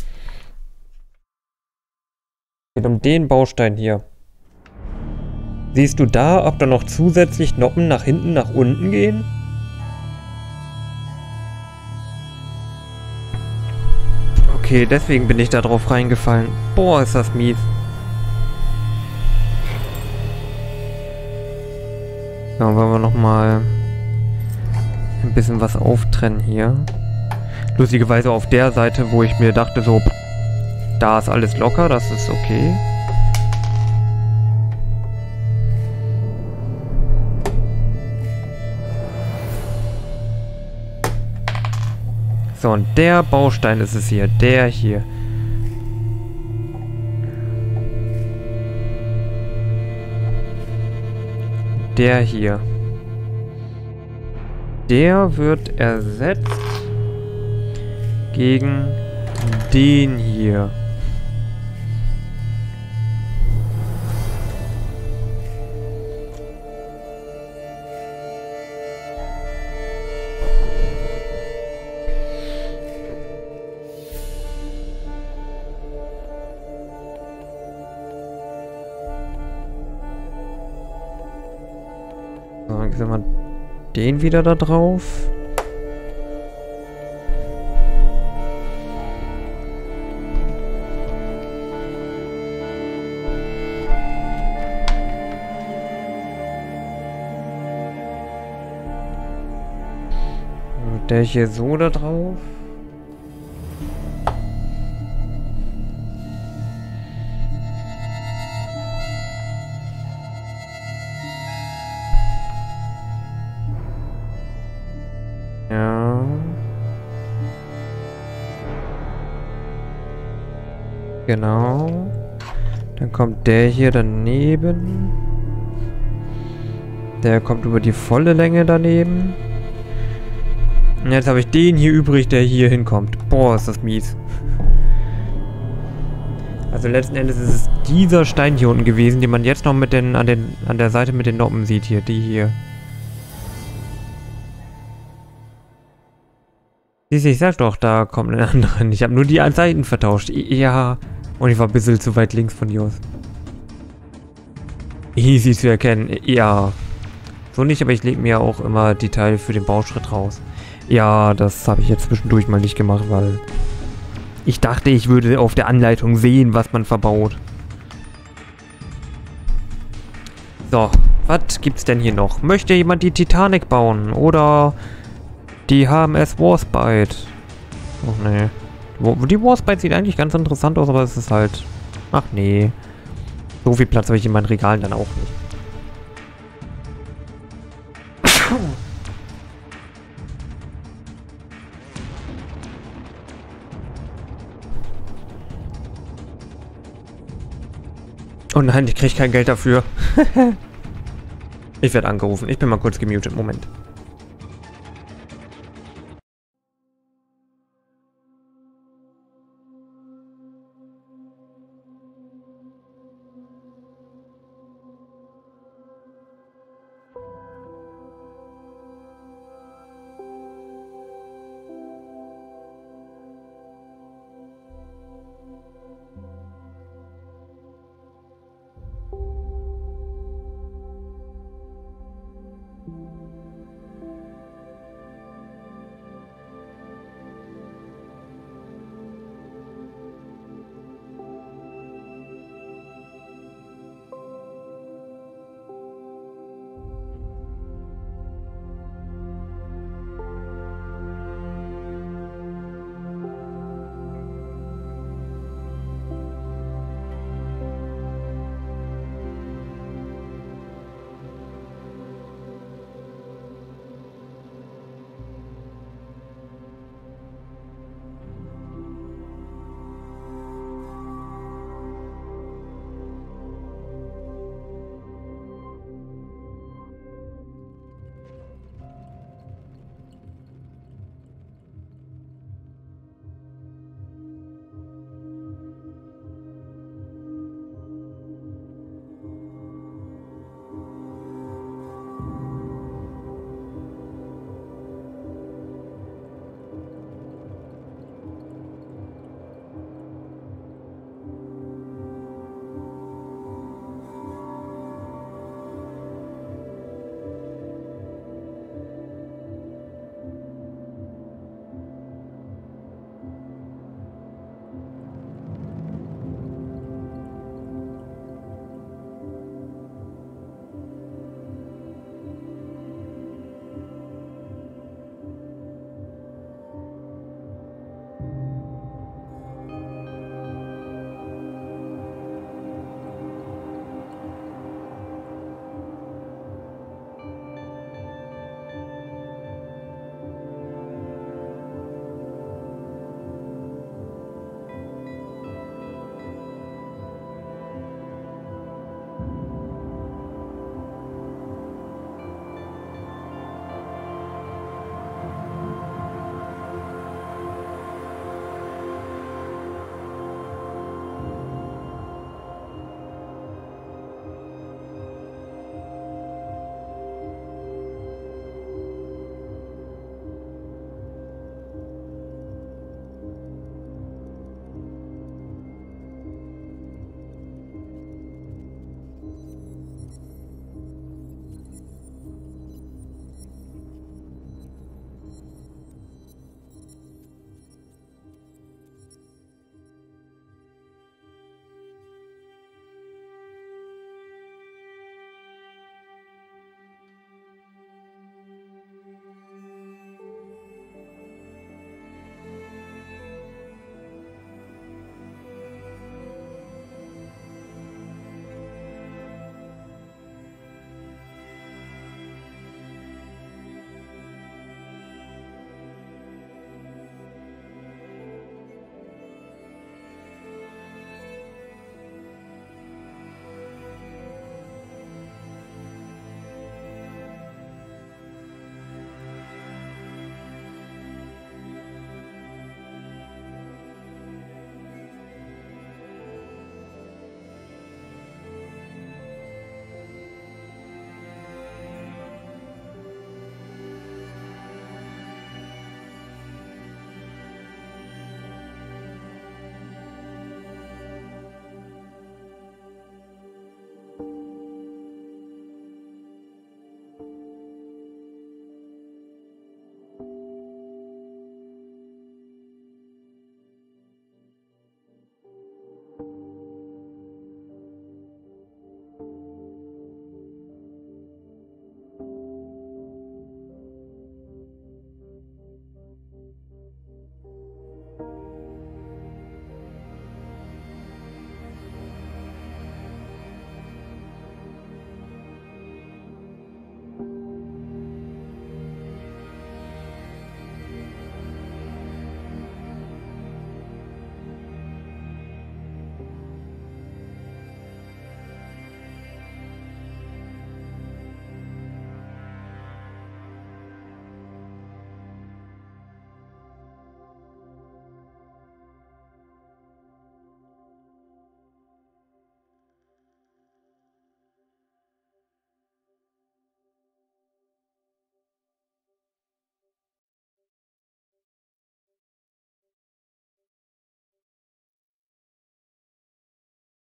Geht um den Baustein hier. Siehst du da, ob da noch zusätzlich Noppen nach hinten, nach unten gehen? Okay, deswegen bin ich da drauf reingefallen. Boah, ist das mies. So, wollen wir nochmal ein bisschen was auftrennen hier. Lustigerweise auf der Seite, wo ich mir dachte, so, da ist alles locker, das ist okay. So, und der Baustein ist es hier. Der hier. Der hier. Der wird ersetzt gegen den hier. So, dann setzen wir den wieder da drauf. Und der hier so da drauf. Ja. Genau. Dann kommt der hier daneben. Der kommt über die volle Länge daneben. Und jetzt habe ich den hier übrig, der hier hinkommt. Boah, ist das mies. Also letzten Endes ist es dieser Stein hier unten gewesen, den man jetzt noch mit an der Seite mit den Noppen sieht hier. Die hier. Siehst du, ich sag doch, da kommt ein anderer. Ich habe nur die Seiten vertauscht. Ja. Und ich war ein bisschen zu weit links von dir aus. Easy zu erkennen. Ja. So nicht, aber ich lege mir auch immer die Teile für den Bauschritt raus. Ja, das habe ich jetzt zwischendurch mal nicht gemacht, weil ich dachte, ich würde auf der Anleitung sehen, was man verbaut. So, was gibt's denn hier noch? Möchte jemand die Titanic bauen? Oder die HMS Warspite? Oh, nee. Die Warspite sieht eigentlich ganz interessant aus, aber es ist halt... Ach, nee. So viel Platz habe ich in meinen Regalen dann auch nicht. Oh nein, ich kriege kein Geld dafür. Ich werde angerufen. Ich bin mal kurz gemutet. Moment.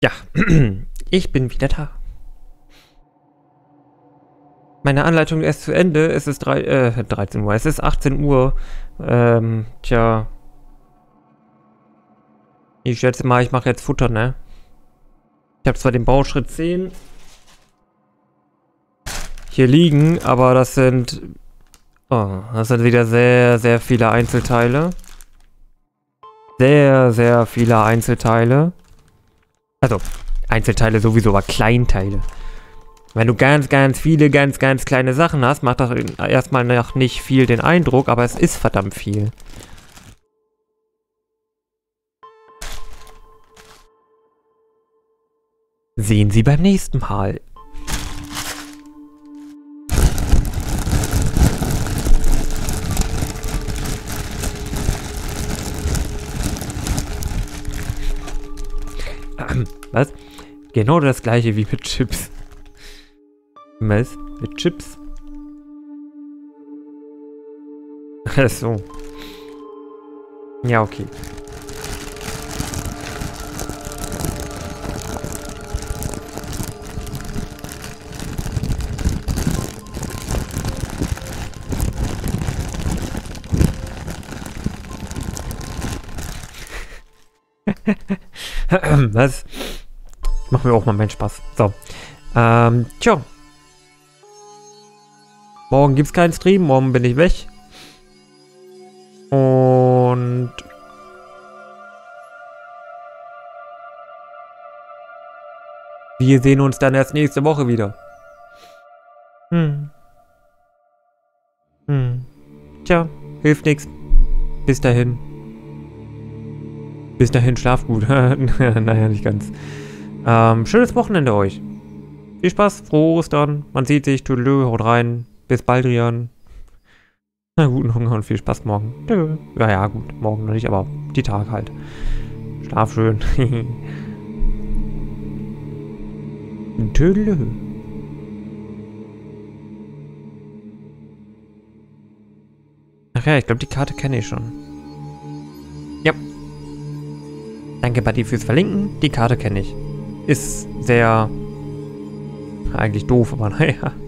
Ja, ich bin wieder da. Meine Anleitung ist zu Ende. Es ist 13 Uhr. Es ist 18 Uhr. Tja. Ich schätze mal, ich mache jetzt Futter, ne? Ich habe zwar den Bauschritt 10 hier liegen, aber das sind... Oh, das sind wieder sehr, sehr viele Einzelteile. Sehr, sehr viele Einzelteile. Also, Einzelteile sowieso, aber Kleinteile. Wenn du ganz, ganz viele, ganz, ganz kleine Sachen hast, macht das erstmal noch nicht viel den Eindruck, aber es ist verdammt viel. Sehen Sie beim nächsten Mal. Was? Genau das gleiche wie mit Chips. Was? Mit Chips? Ach so. Ja, okay. Was? Machen wir auch mal meinen Spaß. So. Tja. Morgen gibt's keinen Stream, morgen bin ich weg. Und wir sehen uns dann erst nächste Woche wieder. Tja, hilft nichts. Bis dahin. Bis dahin, schlaf gut. Naja, nicht ganz. Schönes Wochenende euch. Viel Spaß, frohe Ostern. Man sieht sich. Tüdelö, haut rein. Bis bald, Rian. Na, guten Hunger und viel Spaß morgen. Tschö. Ja, ja, gut. Morgen noch nicht, aber die Tage halt. Schlaf schön. Tüdelö. Ach ja, ich glaube, die Karte kenne ich schon. Ja. Danke, Buddy, fürs Verlinken. Die Karte kenne ich. Ist sehr... eigentlich doof, aber naja.